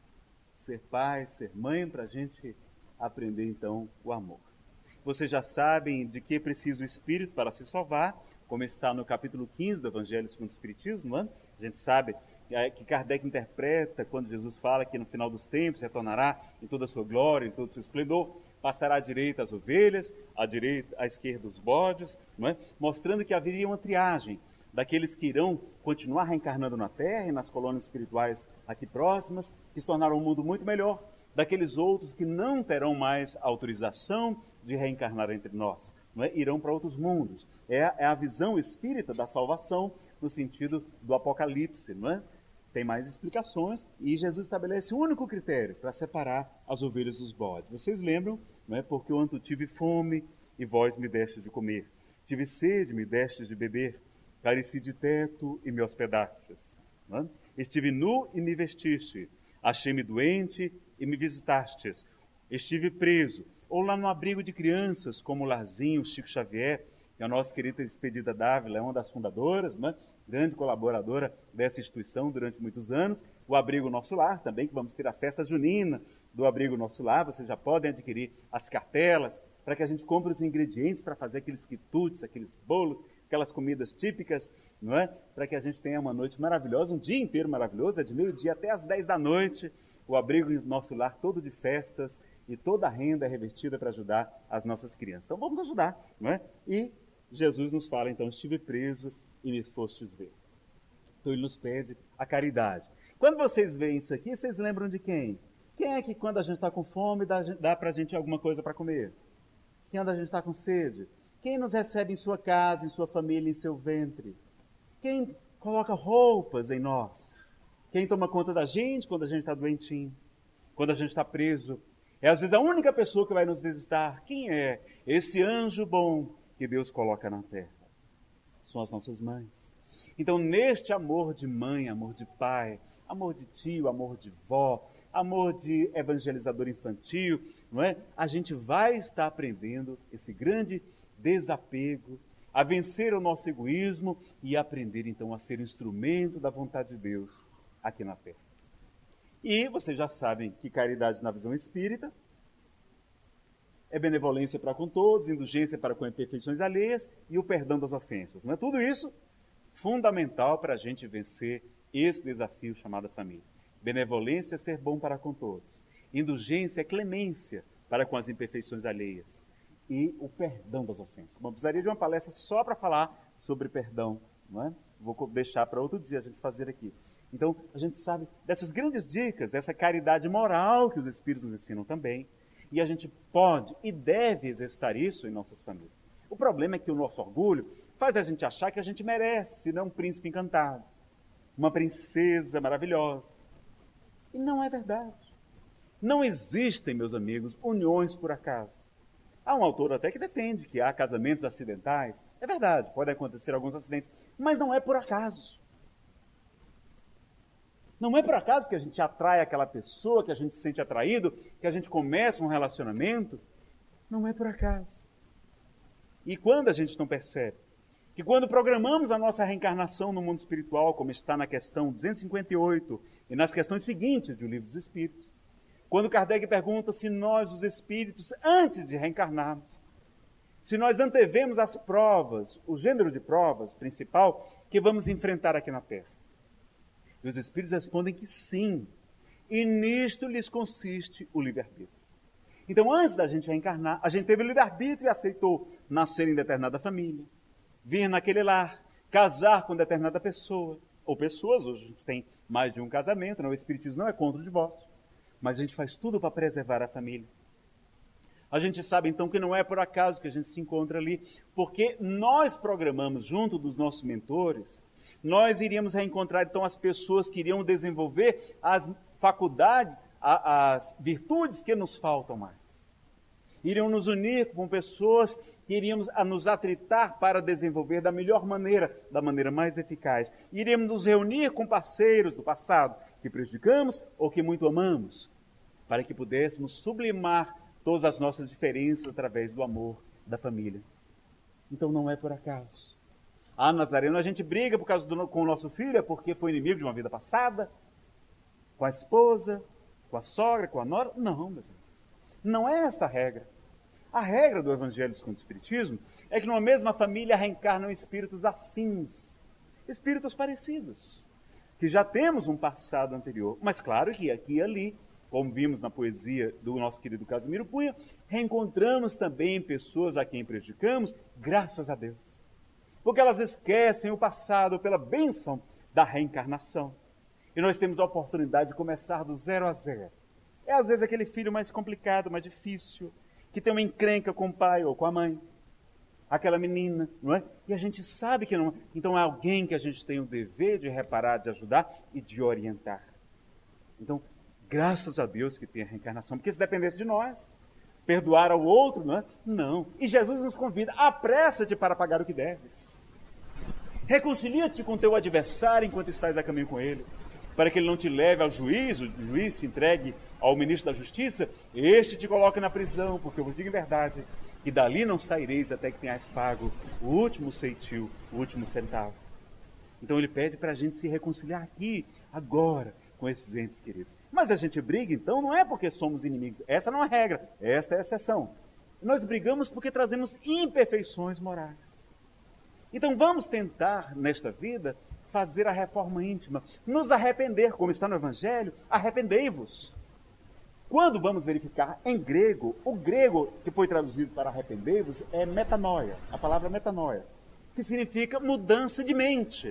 Ser pai, ser mãe, para a gente aprender então o amor. Vocês já sabem de que precisa o Espírito para se salvar, como está no capítulo quinze do Evangelho segundo o Espiritismo, não é? A gente sabe que Kardec interpreta quando Jesus fala que no final dos tempos retornará em toda a sua glória, em todo o seu esplendor, passará à direita as ovelhas, à direita, à esquerda os bodes, não é? Mostrando que haveria uma triagem daqueles que irão continuar reencarnando na Terra e nas colônias espirituais aqui próximas, que se tornaram um mundo muito melhor, daqueles outros que não terão mais autorização de reencarnar entre nós, não é? Irão para outros mundos. É, é a visão espírita da salvação no sentido do Apocalipse, não é? Tem mais explicações e Jesus estabelece um único critério para separar as ovelhas dos bodes. Vocês lembram, não é? Porque eu anto tive fome e vós me destes de comer. Tive sede, me destes de beber. Careci de teto e me hospedastes. Não é? Estive nu e me vestiste. Achei-me doente e me visitastes. Estive preso. Ou lá no abrigo de crianças, como o Larzinho, o Chico Xavier, que a nossa querida Expedida Dávila é uma das fundadoras, né? Grande colaboradora dessa instituição durante muitos anos. O Abrigo Nosso Lar também, que vamos ter a festa junina do Abrigo Nosso Lar. Vocês já podem adquirir as cartelas para que a gente compre os ingredientes para fazer aqueles quitutes, aqueles bolos, aquelas comidas típicas, não é? Para que a gente tenha uma noite maravilhosa, um dia inteiro maravilhoso, é de meio-dia até às dez da noite. O Abrigo Nosso Lar todo de festas e toda a renda é revertida para ajudar as nossas crianças. Então vamos ajudar, não é? E Jesus nos fala, então, estive preso e me fostes ver. Então ele nos pede a caridade. Quando vocês veem isso aqui, vocês lembram de quem? Quem é que quando a gente está com fome dá, dá para a gente alguma coisa para comer? Quando a gente está com sede? Quem nos recebe em sua casa, em sua família, em seu ventre? Quem coloca roupas em nós? Quem toma conta da gente quando a gente está doentinho? Quando a gente está preso? É às vezes a única pessoa que vai nos visitar. Quem é? Esse anjo bom que Deus coloca na terra. São as nossas mães. Então, neste amor de mãe, amor de pai, amor de tio, amor de vó, amor de evangelizador infantil, não é? A gente vai estar aprendendo esse grande desapego, a vencer o nosso egoísmo e aprender, então, a ser instrumento da vontade de Deus aqui na terra. E vocês já sabem que caridade na visão espírita é benevolência para com todos, indulgência para com imperfeições alheias e o perdão das ofensas. Não é tudo isso fundamental para a gente vencer esse desafio chamado família. Benevolência é ser bom para com todos. Indulgência é clemência para com as imperfeições alheias. E o perdão das ofensas. Bom, precisaria de uma palestra só para falar sobre perdão, não é? Vou deixar para outro dia a gente fazer aqui. Então, a gente sabe dessas grandes dicas, essa caridade moral que os Espíritos nos ensinam também. E a gente pode e deve exercitar isso em nossas famílias. O problema é que o nosso orgulho faz a gente achar que a gente merece, não um príncipe encantado, uma princesa maravilhosa. E não é verdade. Não existem, meus amigos, uniões por acaso. Há um autor até que defende que há casamentos acidentais. É verdade, pode acontecer alguns acidentes, mas não é por acaso. Não é por acaso que a gente atrai aquela pessoa, que a gente se sente atraído, que a gente começa um relacionamento. Não é por acaso. E quando a gente não percebe que quando programamos a nossa reencarnação no mundo espiritual, como está na questão duzentos e cinquenta e oito e nas questões seguintes do Livro dos Espíritos, quando Kardec pergunta se nós, os espíritos, antes de reencarnarmos, se nós antevemos as provas, o gênero de provas principal que vamos enfrentar aqui na Terra. E os Espíritos respondem que sim. E nisto lhes consiste o livre-arbítrio. Então, antes da gente reencarnar, a gente teve o livre-arbítrio e aceitou nascer em determinada família, vir naquele lar, casar com determinada pessoa, ou pessoas, hoje a gente tem mais de um casamento, não? O Espiritismo não é contra o divórcio, mas a gente faz tudo para preservar a família. A gente sabe, então, que não é por acaso que a gente se encontra ali, porque nós programamos, junto dos nossos mentores, nós iríamos reencontrar, então, as pessoas que iriam desenvolver as faculdades, as virtudes que nos faltam mais. iriam nos unir com pessoas que iríamos a nos atritar para desenvolver da melhor maneira, da maneira mais eficaz. Iríamos nos reunir com parceiros do passado que prejudicamos ou que muito amamos, para que pudéssemos sublimar todas as nossas diferenças através do amor da família. Então não é por acaso. Ah, Nazareno, a gente briga por causa do, com o nosso filho, é porque foi inimigo de uma vida passada, com a esposa, com a sogra, com a nora. Não, meus amigos. Não é esta a regra. A regra do Evangelho segundo o Espiritismo é que numa mesma família reencarnam espíritos afins, espíritos parecidos, que já temos um passado anterior. Mas claro que aqui e ali, como vimos na poesia do nosso querido Casimiro Cunha, reencontramos também pessoas a quem prejudicamos, graças a Deus. Porque elas esquecem o passado pela bênção da reencarnação. E nós temos a oportunidade de começar do zero a zero. É às vezes aquele filho mais complicado, mais difícil, que tem uma encrenca com o pai ou com a mãe. Aquela menina, não é? E a gente sabe que não é. Então é alguém que a gente tem o dever de reparar, de ajudar e de orientar. Então, graças a Deus que tem a reencarnação, porque se dependesse de nós, perdoar ao outro, não é? Não. E Jesus nos convida, apressa-te para pagar o que deves. Reconcilia-te com teu adversário enquanto estás a caminho com ele, para que ele não te leve ao juiz, o juiz te entregue ao ministro da Justiça, este te coloque na prisão, porque eu vos digo em verdade, que dali não saireis até que tenhais pago o último ceitil, o último centavo. Então ele pede para a gente se reconciliar aqui, agora, com esses entes queridos. Mas a gente briga, então, não é porque somos inimigos. Essa não é a regra, esta é a exceção. Nós brigamos porque trazemos imperfeições morais. Então vamos tentar, nesta vida, fazer a reforma íntima, nos arrepender, como está no Evangelho, arrependei-vos. Quando vamos verificar em grego, o grego que foi traduzido para arrependei-vos é metanoia, a palavra metanoia, que significa mudança de mente.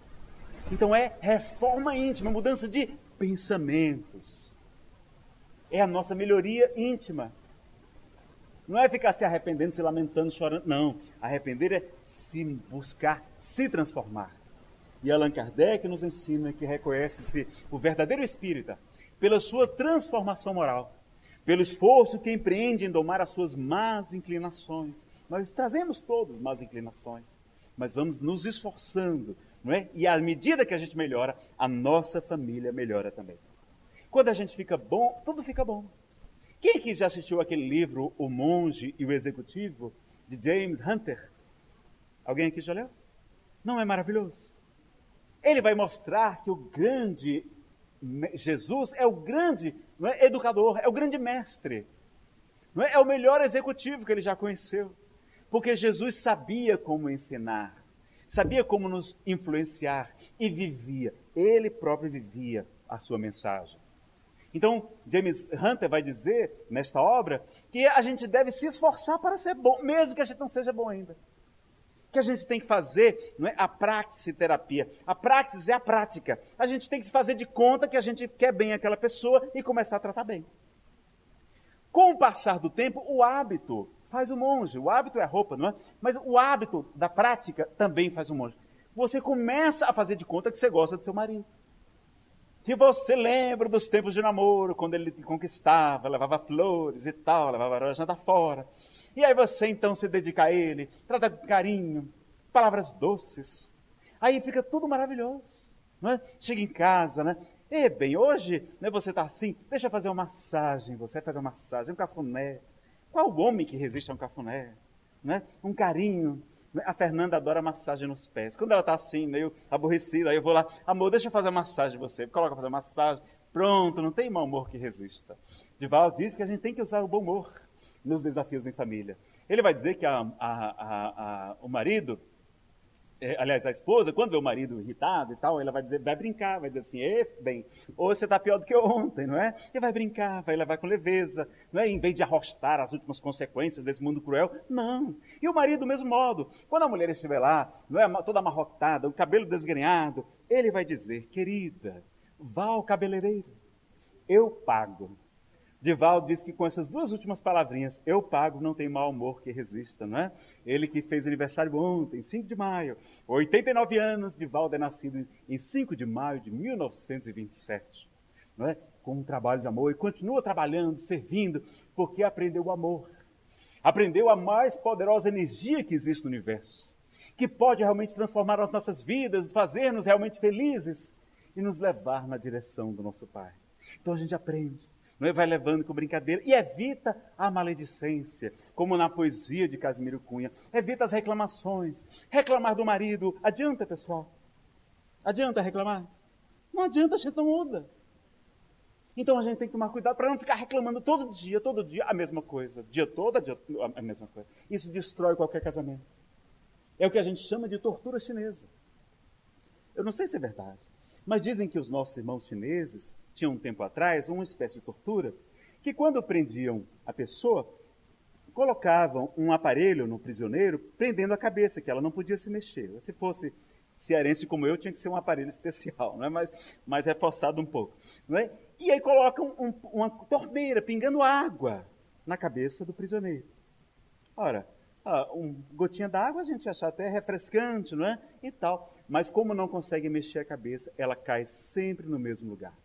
Então é reforma íntima, mudança de pensamentos. É a nossa melhoria íntima. Não é ficar se arrependendo, se lamentando, chorando. Não. Arrepender é se buscar, se transformar. E Allan Kardec nos ensina que reconhece-se o verdadeiro espírita pela sua transformação moral, pelo esforço que empreende em domar as suas más inclinações. Nós trazemos todos más inclinações, mas vamos nos esforçando, não é? E à medida que a gente melhora, a nossa família melhora também. Quando a gente fica bom, tudo fica bom. Quem aqui já assistiu aquele livro, O Monge e o Executivo, de James Hunter? Alguém aqui já leu? Não é maravilhoso? Ele vai mostrar que o grande Jesus é o grande, não é, educador, é o grande mestre. Não é? É o melhor executivo que ele já conheceu. Porque Jesus sabia como ensinar, sabia como nos influenciar e vivia. Ele próprio vivia a sua mensagem. Então, James Hunter vai dizer, nesta obra, que a gente deve se esforçar para ser bom, mesmo que a gente não seja bom ainda. Que a gente tem que fazer, não é, a praxiterapia. A praxis é a prática. A gente tem que se fazer de conta que a gente quer bem aquela pessoa e começar a tratar bem. Com o passar do tempo, o hábito faz o monge. O hábito é a roupa, não é? Mas o hábito da prática também faz o monge. Você começa a fazer de conta que você gosta do seu marido. Que você lembra dos tempos de namoro, quando ele te conquistava, levava flores e tal, levava a jantar fora. E aí você então se dedica a ele, trata com carinho, palavras doces. Aí fica tudo maravilhoso, não é? Chega em casa, né? E bem, hoje, né, você está assim, deixa eu fazer uma massagem, você vai fazer uma massagem, um cafuné. Qual homem que resiste a um cafuné? Né? Um carinho. A Fernanda adora massagem nos pés. Quando ela está assim, meio aborrecida, aí eu vou lá, amor, deixa eu fazer uma massagem em você. Coloca para fazer massagem. Pronto, não tem mau humor que resista. Divaldo diz que a gente tem que usar o bom humor nos desafios em família. Ele vai dizer que a, a, a, a, o marido, é, aliás, a esposa, quando vê o marido irritado e tal, ela vai dizer, vai brincar, vai dizer assim, e, bem, hoje você está pior do que ontem, não é? E vai brincar, vai levar com leveza, não é? Em vez de arrostar as últimas consequências desse mundo cruel, não. E o marido do mesmo modo, quando a mulher estiver lá, não é, toda amarrotada, o cabelo desgrenhado, ele vai dizer, querida, vá ao cabeleireiro, eu pago. Divaldo diz que com essas duas últimas palavrinhas, eu pago, não tem mau humor que resista, não é? Ele que fez aniversário ontem, cinco de maio, oitenta e nove anos, Divaldo é nascido em cinco de maio de mil novecentos e vinte e sete, não é? Com um trabalho de amor e continua trabalhando, servindo, porque aprendeu o amor. aprendeu a mais poderosa energia que existe no universo, que pode realmente transformar as nossas vidas, fazer-nos realmente felizes e nos levar na direção do nosso Pai. Então a gente aprende, não é? Vai levando com brincadeira e evita a maledicência, como na poesia de Casimiro Cunha. Evita as reclamações. Reclamar do marido, adianta, pessoal? Adianta reclamar? Não adianta, a gente não muda. Então a gente tem que tomar cuidado para não ficar reclamando todo dia, todo dia, a mesma coisa. Dia todo, dia, a mesma coisa. Isso destrói qualquer casamento. É o que a gente chama de tortura chinesa. Eu não sei se é verdade, mas dizem que os nossos irmãos chineses tinham um tempo atrás uma espécie de tortura, que quando prendiam a pessoa, colocavam um aparelho no prisioneiro, prendendo a cabeça, que ela não podia se mexer. Se fosse cearense como eu, tinha que ser um aparelho especial, não é? Mas, mas reforçado um pouco. Não é? E aí colocam um, uma torneira pingando água na cabeça do prisioneiro. Ora, ah, um gotinha d'água a gente acha até refrescante, não é? E tal. Mas como não consegue mexer a cabeça, ela cai sempre no mesmo lugar.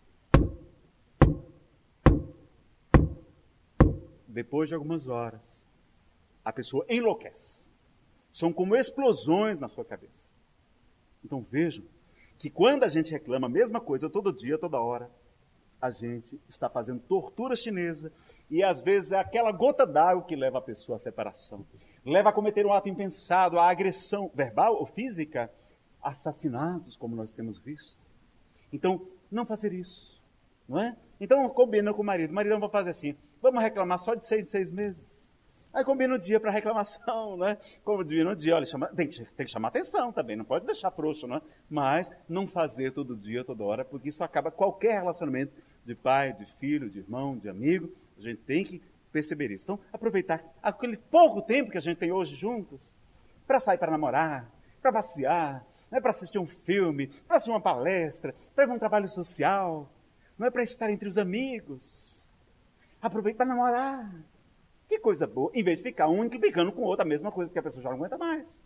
Depois de algumas horas, a pessoa enlouquece. São como explosões na sua cabeça. Então vejam que quando a gente reclama a mesma coisa todo dia, toda hora, a gente está fazendo tortura chinesa e às vezes é aquela gota d'água que leva a pessoa à separação. Leva a cometer um ato impensado, a agressão verbal ou física, assassinatos, como nós temos visto. Então, não fazer isso, não é? Então, combina com o marido. O marido não vai fazer assim, vamos reclamar só de seis em seis meses. Aí combina o dia para reclamação, né? Como combina o dia, olha, chama, tem, que, tem que chamar atenção também, não pode deixar frouxo, não é? Mas não fazer todo dia, toda hora, porque isso acaba qualquer relacionamento de pai, de filho, de irmão, de amigo. A gente tem que perceber isso. Então, aproveitar aquele pouco tempo que a gente tem hoje juntos para sair para namorar, para passear, não é para assistir um filme, para assistir uma palestra, para ir para um trabalho social, não é para estar entre os amigos. Aproveita para namorar. Que coisa boa, em vez de ficar um implicando com o outro, a mesma coisa, porque a pessoa já não aguenta mais.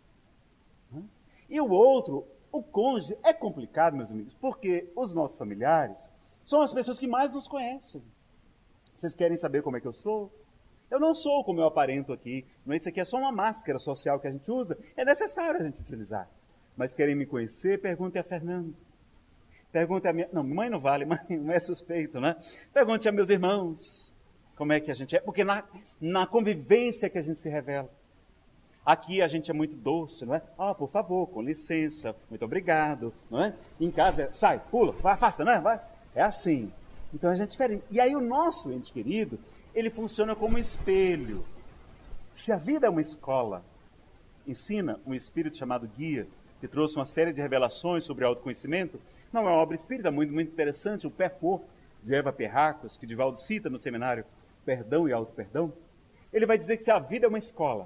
E o outro, o cônjuge, é complicado, meus amigos, porque os nossos familiares são as pessoas que mais nos conhecem. Vocês querem saber como é que eu sou? Eu não sou como eu aparento aqui, não é? Isso aqui é só uma máscara social que a gente usa, é necessário a gente utilizar. Mas querem me conhecer? Pergunte a Fernando. Pergunte a minha... Não, mãe não vale, mãe não é suspeito, né? Pergunte a meus irmãos. Como é que a gente é? Porque na, na convivência que a gente se revela. Aqui a gente é muito doce, não é? Ah, por favor, com licença, muito obrigado, não é? Em casa é, sai, pula, vai, afasta, não é? Vai. É assim. Então a gente é diferente. E aí o nosso ente querido, ele funciona como um espelho. Se a vida é uma escola, ensina um espírito chamado Guia, que trouxe uma série de revelações sobre autoconhecimento, não é uma obra espírita muito, muito interessante, o Pé For, de Eva Perracos, que Divaldo cita no seminário Perdão e Auto-Perdão. Ele vai dizer que se a vida é uma escola,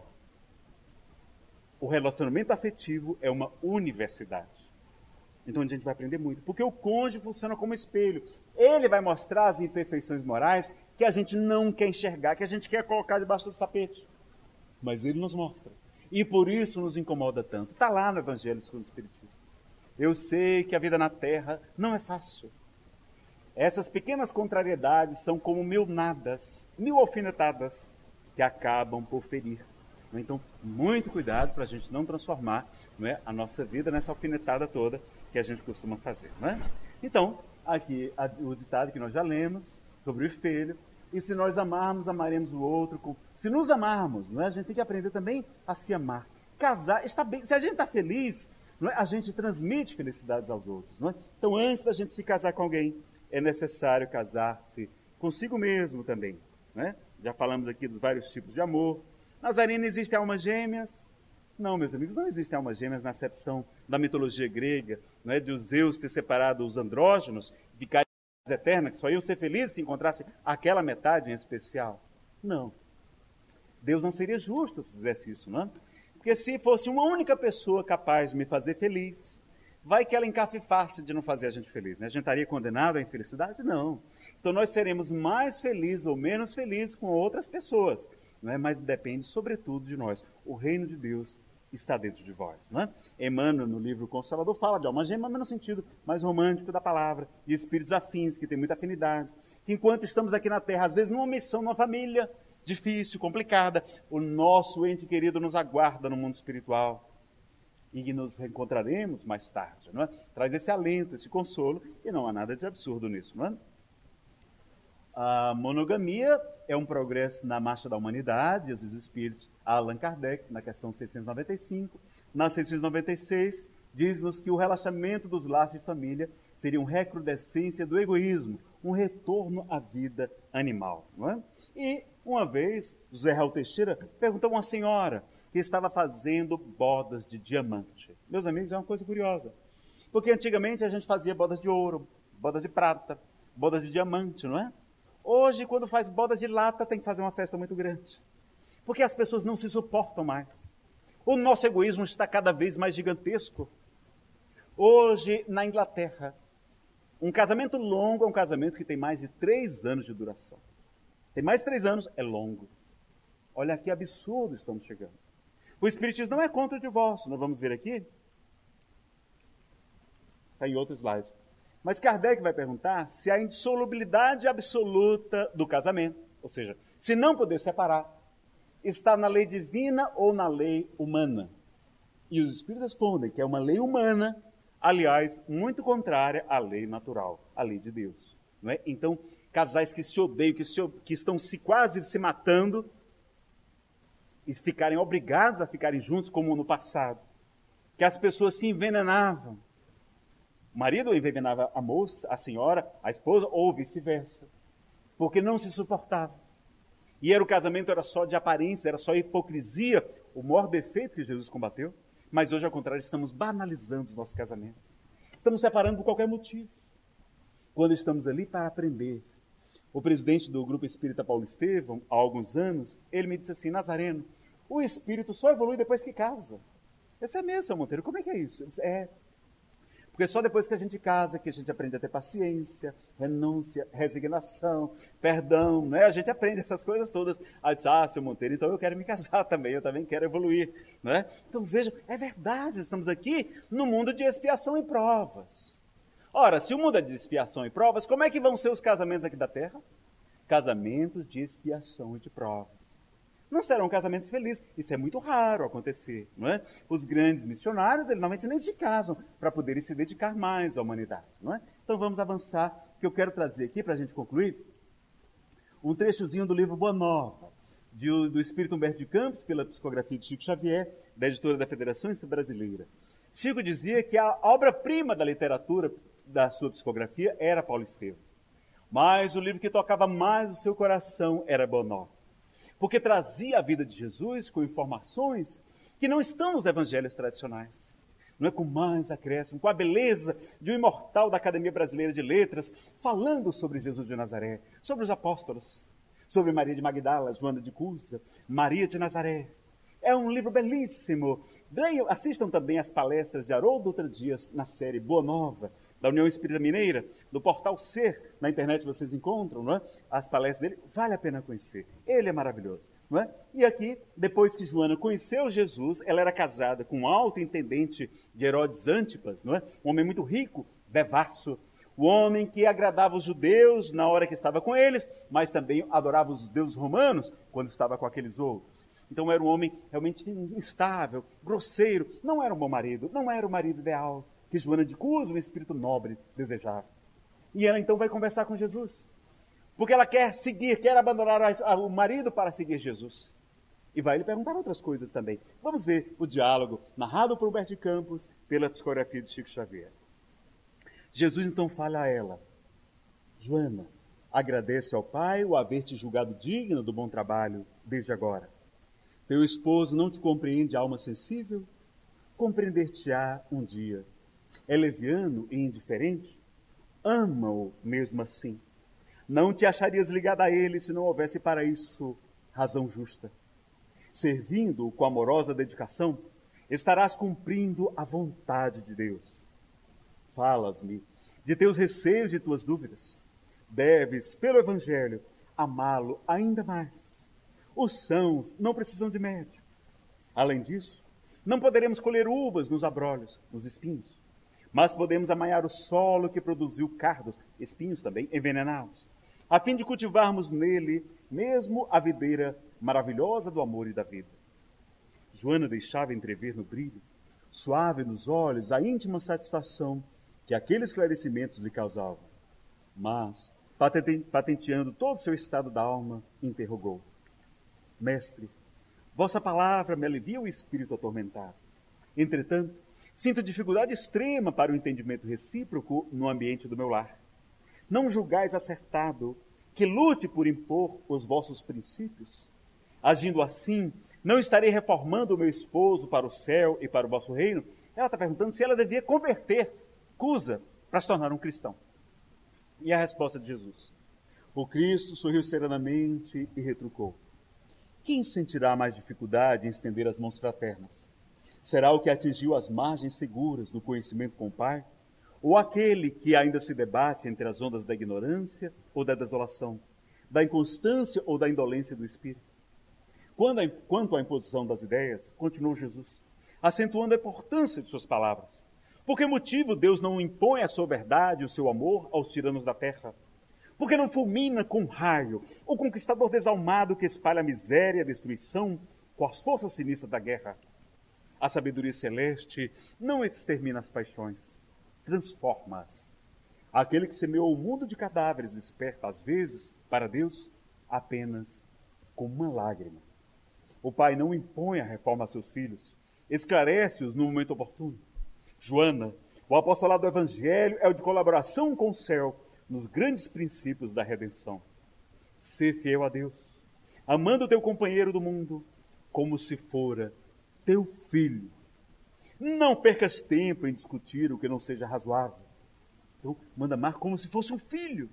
o relacionamento afetivo é uma universidade. Então a gente vai aprender muito, porque o cônjuge funciona como espelho. Ele vai mostrar as imperfeições morais que a gente não quer enxergar, que a gente quer colocar debaixo do tapete. Mas ele nos mostra. E por isso nos incomoda tanto. Está lá no Evangelho segundo o Espiritismo. Eu sei que a vida na Terra não é fácil. Essas pequenas contrariedades são como mil nadas, mil alfinetadas que acabam por ferir. Então, muito cuidado para a gente não transformar, não é, a nossa vida nessa alfinetada toda que a gente costuma fazer. Não é? Então, aqui a, o ditado que nós já lemos sobre o espelho. E se nós amarmos, amaremos o outro. Com... Se nos amarmos, não é? A gente tem que aprender também a se amar. Casar, está bem. Se a gente está feliz, não é? A gente transmite felicidades aos outros. Não é? Então, antes da gente se casar com alguém, é necessário casar-se consigo mesmo também. Não é? Já falamos aqui dos vários tipos de amor. Nazarena, existem almas gêmeas? Não, meus amigos, não existem almas gêmeas na acepção da mitologia grega, não é? De os Zeus ter separado os andrógenos, ficarem eterna, que só iam ser felizes se encontrassem aquela metade em especial. Não. Deus não seria justo se fizesse isso, não é? Porque se fosse uma única pessoa capaz de me fazer feliz, vai que ela encafifasse de não fazer a gente feliz, né? A gente estaria condenado à infelicidade? Não. Então nós seremos mais felizes ou menos felizes com outras pessoas, não é? Mas depende sobretudo de nós. O reino de Deus está dentro de vós, não é? Emmanuel, no livro Consolador, fala de alma gêmea, mas no sentido mais romântico da palavra, de espíritos afins, que têm muita afinidade, que enquanto estamos aqui na Terra, às vezes numa missão, numa família, difícil, complicada, o nosso ente querido nos aguarda no mundo espiritual e que nos reencontraremos mais tarde, não é? Traz esse alento, esse consolo, e não há nada de absurdo nisso, não é? A monogamia é um progresso na marcha da humanidade, os espíritos, Allan Kardec, na questão seiscentos e noventa e cinco, na seiscentos e noventa e seis, diz-nos que o relaxamento dos laços de família seria uma recrudescência do egoísmo, um retorno à vida animal, não é? E, uma vez, José Raul Teixeira perguntou a uma senhora que estava fazendo bodas de diamante. Meus amigos, é uma coisa curiosa, porque antigamente a gente fazia bodas de ouro, bodas de prata, bodas de diamante, não é? Hoje, quando faz bodas de lata, tem que fazer uma festa muito grande, porque as pessoas não se suportam mais. O nosso egoísmo está cada vez mais gigantesco. Hoje, na Inglaterra, um casamento longo é um casamento que tem mais de três anos de duração. Tem mais de três anos, é longo. Olha que absurdo estamos chegando. O Espiritismo não é contra o divórcio, nós vamos ver aqui. Está em outro slide. Mas Kardec vai perguntar se a indissolubilidade absoluta do casamento, ou seja, se não poder separar, está na lei divina ou na lei humana. E os Espíritos respondem que é uma lei humana, aliás, muito contrária à lei natural, à lei de Deus. Não é? Então, casais que se odeiam, que, se, que estão se, quase se matando, e ficarem obrigados a ficarem juntos como no passado, que as pessoas se envenenavam. O marido envenenava a moça, a senhora, a esposa, ou vice-versa, porque não se suportava. E era o casamento era só de aparência, era só hipocrisia, o maior defeito que Jesus combateu. Mas hoje, ao contrário, estamos banalizando os nossos casamentos. Estamos separando por qualquer motivo, quando estamos ali para aprender. O presidente do Grupo Espírita Paulo Estevão, há alguns anos, ele me disse assim: Nazareno, o espírito só evolui depois que casa. Eu disse: é mesmo, seu Monteiro, como é que é isso? Ele disse: é, porque só depois que a gente casa que a gente aprende a ter paciência, renúncia, resignação, perdão, né? A gente aprende essas coisas todas. Aí eu disse: ah, seu Monteiro, então eu quero me casar também, eu também quero evoluir, né? Então vejam, é verdade, nós estamos aqui no mundo de expiação e provas. Ora, se o mundo é de expiação e provas, como é que vão ser os casamentos aqui da Terra? Casamentos de expiação e de provas. Não serão casamentos felizes. Isso é muito raro acontecer, não é? Os grandes missionários, eles normalmente nem se casam para poderem se dedicar mais à humanidade, não é? Então vamos avançar, que eu quero trazer aqui, para a gente concluir, um trechozinho do livro Boa Nova, de, do Espírito Humberto de Campos, pela psicografia de Chico Xavier, da editora da Federação Brasileira. Chico dizia que a obra-prima da literatura da sua psicografia era Paulo Estevão. Mas o livro que tocava mais o seu coração era Boa Nova, porque trazia a vida de Jesus com informações que não estão nos evangelhos tradicionais. Não é com mais acréscimo, com a beleza de um imortal da Academia Brasileira de Letras, falando sobre Jesus de Nazaré, sobre os apóstolos, sobre Maria de Magdala, Joana de Cusa, Maria de Nazaré. É um livro belíssimo. Leiam, assistam também as palestras de Haroldo Dutra Dias na série Boa Nova, da União Espírita Mineira, do Portal Ser. Na internet vocês encontram, não é? As palestras dele, vale a pena conhecer. Ele é maravilhoso, não é? E aqui, depois que Joana conheceu Jesus, ela era casada com um alto intendente de Herodes Antipas, não é? Um homem muito rico, devasso. O homem que agradava os judeus na hora que estava com eles, mas também adorava os deuses romanos quando estava com aqueles outros. Então era um homem realmente instável, grosseiro, não era um bom marido, não era o marido ideal que Joana de Cusa, um espírito nobre, desejava. E ela então vai conversar com Jesus, porque ela quer seguir, quer abandonar o marido para seguir Jesus. E vai lhe perguntar outras coisas também. Vamos ver o diálogo narrado por Humberto de Campos, pela psicografia de Chico Xavier. Jesus então fala a ela: Joana, agradece ao Pai o haver te julgado digna do bom trabalho desde agora. Teu esposo não te compreende, alma sensível? Compreender-te-á um dia. É leviano e indiferente? Ama-o mesmo assim. Não te acharias ligada a ele se não houvesse para isso razão justa. Servindo-o com amorosa dedicação, estarás cumprindo a vontade de Deus. Falas-me de teus receios e tuas dúvidas. Deves, pelo Evangelho, amá-lo ainda mais. Os sãos não precisam de médico. Além disso, não poderemos colher uvas nos abrolhos, nos espinhos, mas podemos amaiar o solo que produziu cardos, espinhos também, envenenados. a fim de cultivarmos nele mesmo a videira maravilhosa do amor e da vida. Joana deixava entrever no brilho, suave nos olhos, a íntima satisfação que aqueles esclarecimentos lhe causavam. Mas, patenteando todo o seu estado da alma, interrogou: Mestre, vossa palavra me alivia o espírito atormentado. Entretanto, sinto dificuldade extrema para o entendimento recíproco no ambiente do meu lar. Não julgais acertado que lute por impor os vossos princípios? Agindo assim, não estarei reformando o meu esposo para o céu e para o vosso reino? Ela está perguntando se ela devia converter Cusa para se tornar um cristão. E a resposta de Jesus: o Cristo sorriu serenamente e retrucou: quem sentirá mais dificuldade em estender as mãos fraternas? Será o que atingiu as margens seguras do conhecimento com o Pai? Ou aquele que ainda se debate entre as ondas da ignorância ou da desolação, da inconstância ou da indolência do espírito? Quando a, quanto à imposição das ideias, continuou Jesus, acentuando a importância de suas palavras. Por que motivo Deus não impõe a sua verdade e o seu amor aos tiranos da terra? Por que não fulmina com raio o conquistador desalmado que espalha a miséria e a destruição com as forças sinistras da guerra? A sabedoria celeste não extermina as paixões, transforma-as. Aquele que semeou o mundo de cadáveres desperta, às vezes, para Deus, apenas com uma lágrima. O Pai não impõe a reforma a seus filhos, esclarece-os no momento oportuno. Joana, o apostolado do Evangelho é o de colaboração com o céu nos grandes princípios da redenção. Sê fiel a Deus, amando o teu companheiro do mundo como se fora teu filho. Não percas tempo em discutir o que não seja razoável. Então, manda amar como se fosse um filho.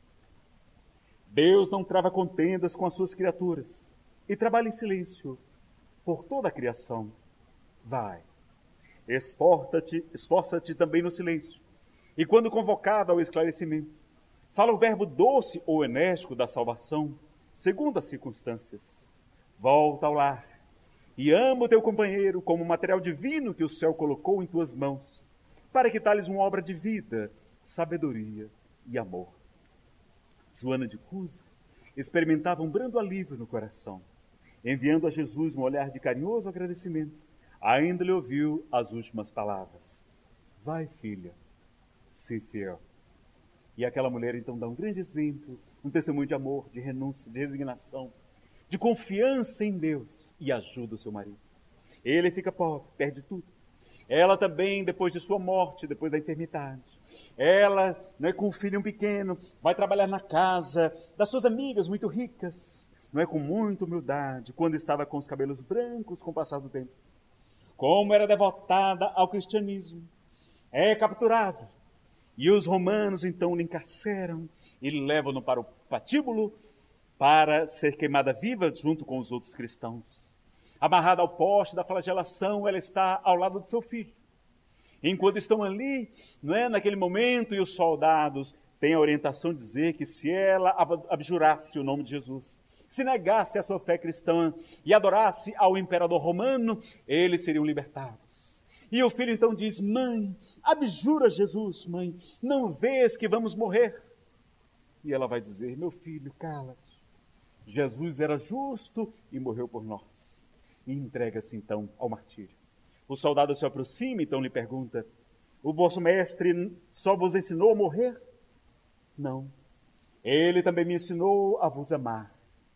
Deus não trava contendas com as suas criaturas e trabalha em silêncio por toda a criação. Vai, esforça-te, esforça-te também no silêncio. E quando convocado ao esclarecimento, fala o verbo doce ou enérgico da salvação, segundo as circunstâncias. Volta ao lar e ama o teu companheiro como material divino que o céu colocou em tuas mãos, para que tales uma obra de vida, sabedoria e amor. Joana de Cusa experimentava um brando alívio no coração. Enviando a Jesus um olhar de carinhoso agradecimento, ainda lhe ouviu as últimas palavras: vai, filha, se fiel. E aquela mulher então dá um grande exemplo, um testemunho de amor, de renúncia, de resignação, de confiança em Deus, e ajuda o seu marido. Ele fica pobre, perde tudo. Ela também, depois de sua morte, depois da enfermidade, ela, né, com um filho pequeno, vai trabalhar na casa das suas amigas muito ricas, não é, com muita humildade, quando estava com os cabelos brancos com o passar do tempo. Como era devotada ao cristianismo, é capturada. E os romanos então lhe encarceram e levam-no para o patíbulo para ser queimada viva junto com os outros cristãos. Amarrada ao poste da flagelação, ela está ao lado do seu filho. Enquanto estão ali, não é, naquele momento, e os soldados têm a orientação de dizer que se ela abjurasse o nome de Jesus, se negasse a sua fé cristã e adorasse ao imperador romano, eles seriam libertados. E o filho então diz: mãe, abjura Jesus, mãe, não vês que vamos morrer? E ela vai dizer: meu filho, cala-te. Jesus era justo e morreu por nós. E entrega-se então ao martírio. O soldado se aproxima e então lhe pergunta: o vosso mestre só vos ensinou a morrer? Não. Ele também me ensinou a vos amar.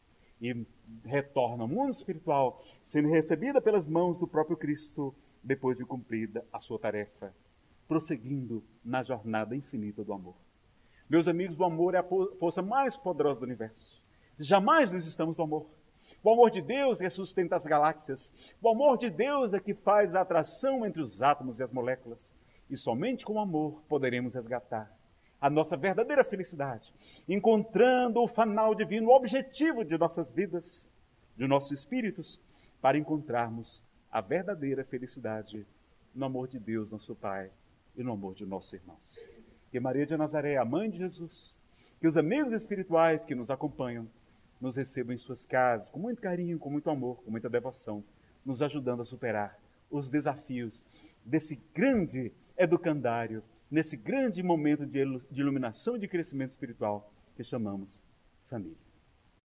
E retorna ao mundo espiritual, sendo recebida pelas mãos do próprio Cristo, depois de cumprida a sua tarefa, prosseguindo na jornada infinita do amor. Meus amigos, o amor é a força mais poderosa do universo. Jamais desistamos do amor. O amor de Deus é que sustenta as galáxias. O amor de Deus é que faz a atração entre os átomos e as moléculas. E somente com o amor poderemos resgatar a nossa verdadeira felicidade, encontrando o fanal divino, o objetivo de nossas vidas, de nossos espíritos, para encontrarmos a verdadeira felicidade no amor de Deus, nosso Pai, e no amor de nossos irmãos. Que Maria de Nazaré, a mãe de Jesus, que os amigos espirituais que nos acompanham, nos recebam em suas casas, com muito carinho, com muito amor, com muita devoção, nos ajudando a superar os desafios desse grande educandário, nesse grande momento de iluminação e de crescimento espiritual que chamamos família.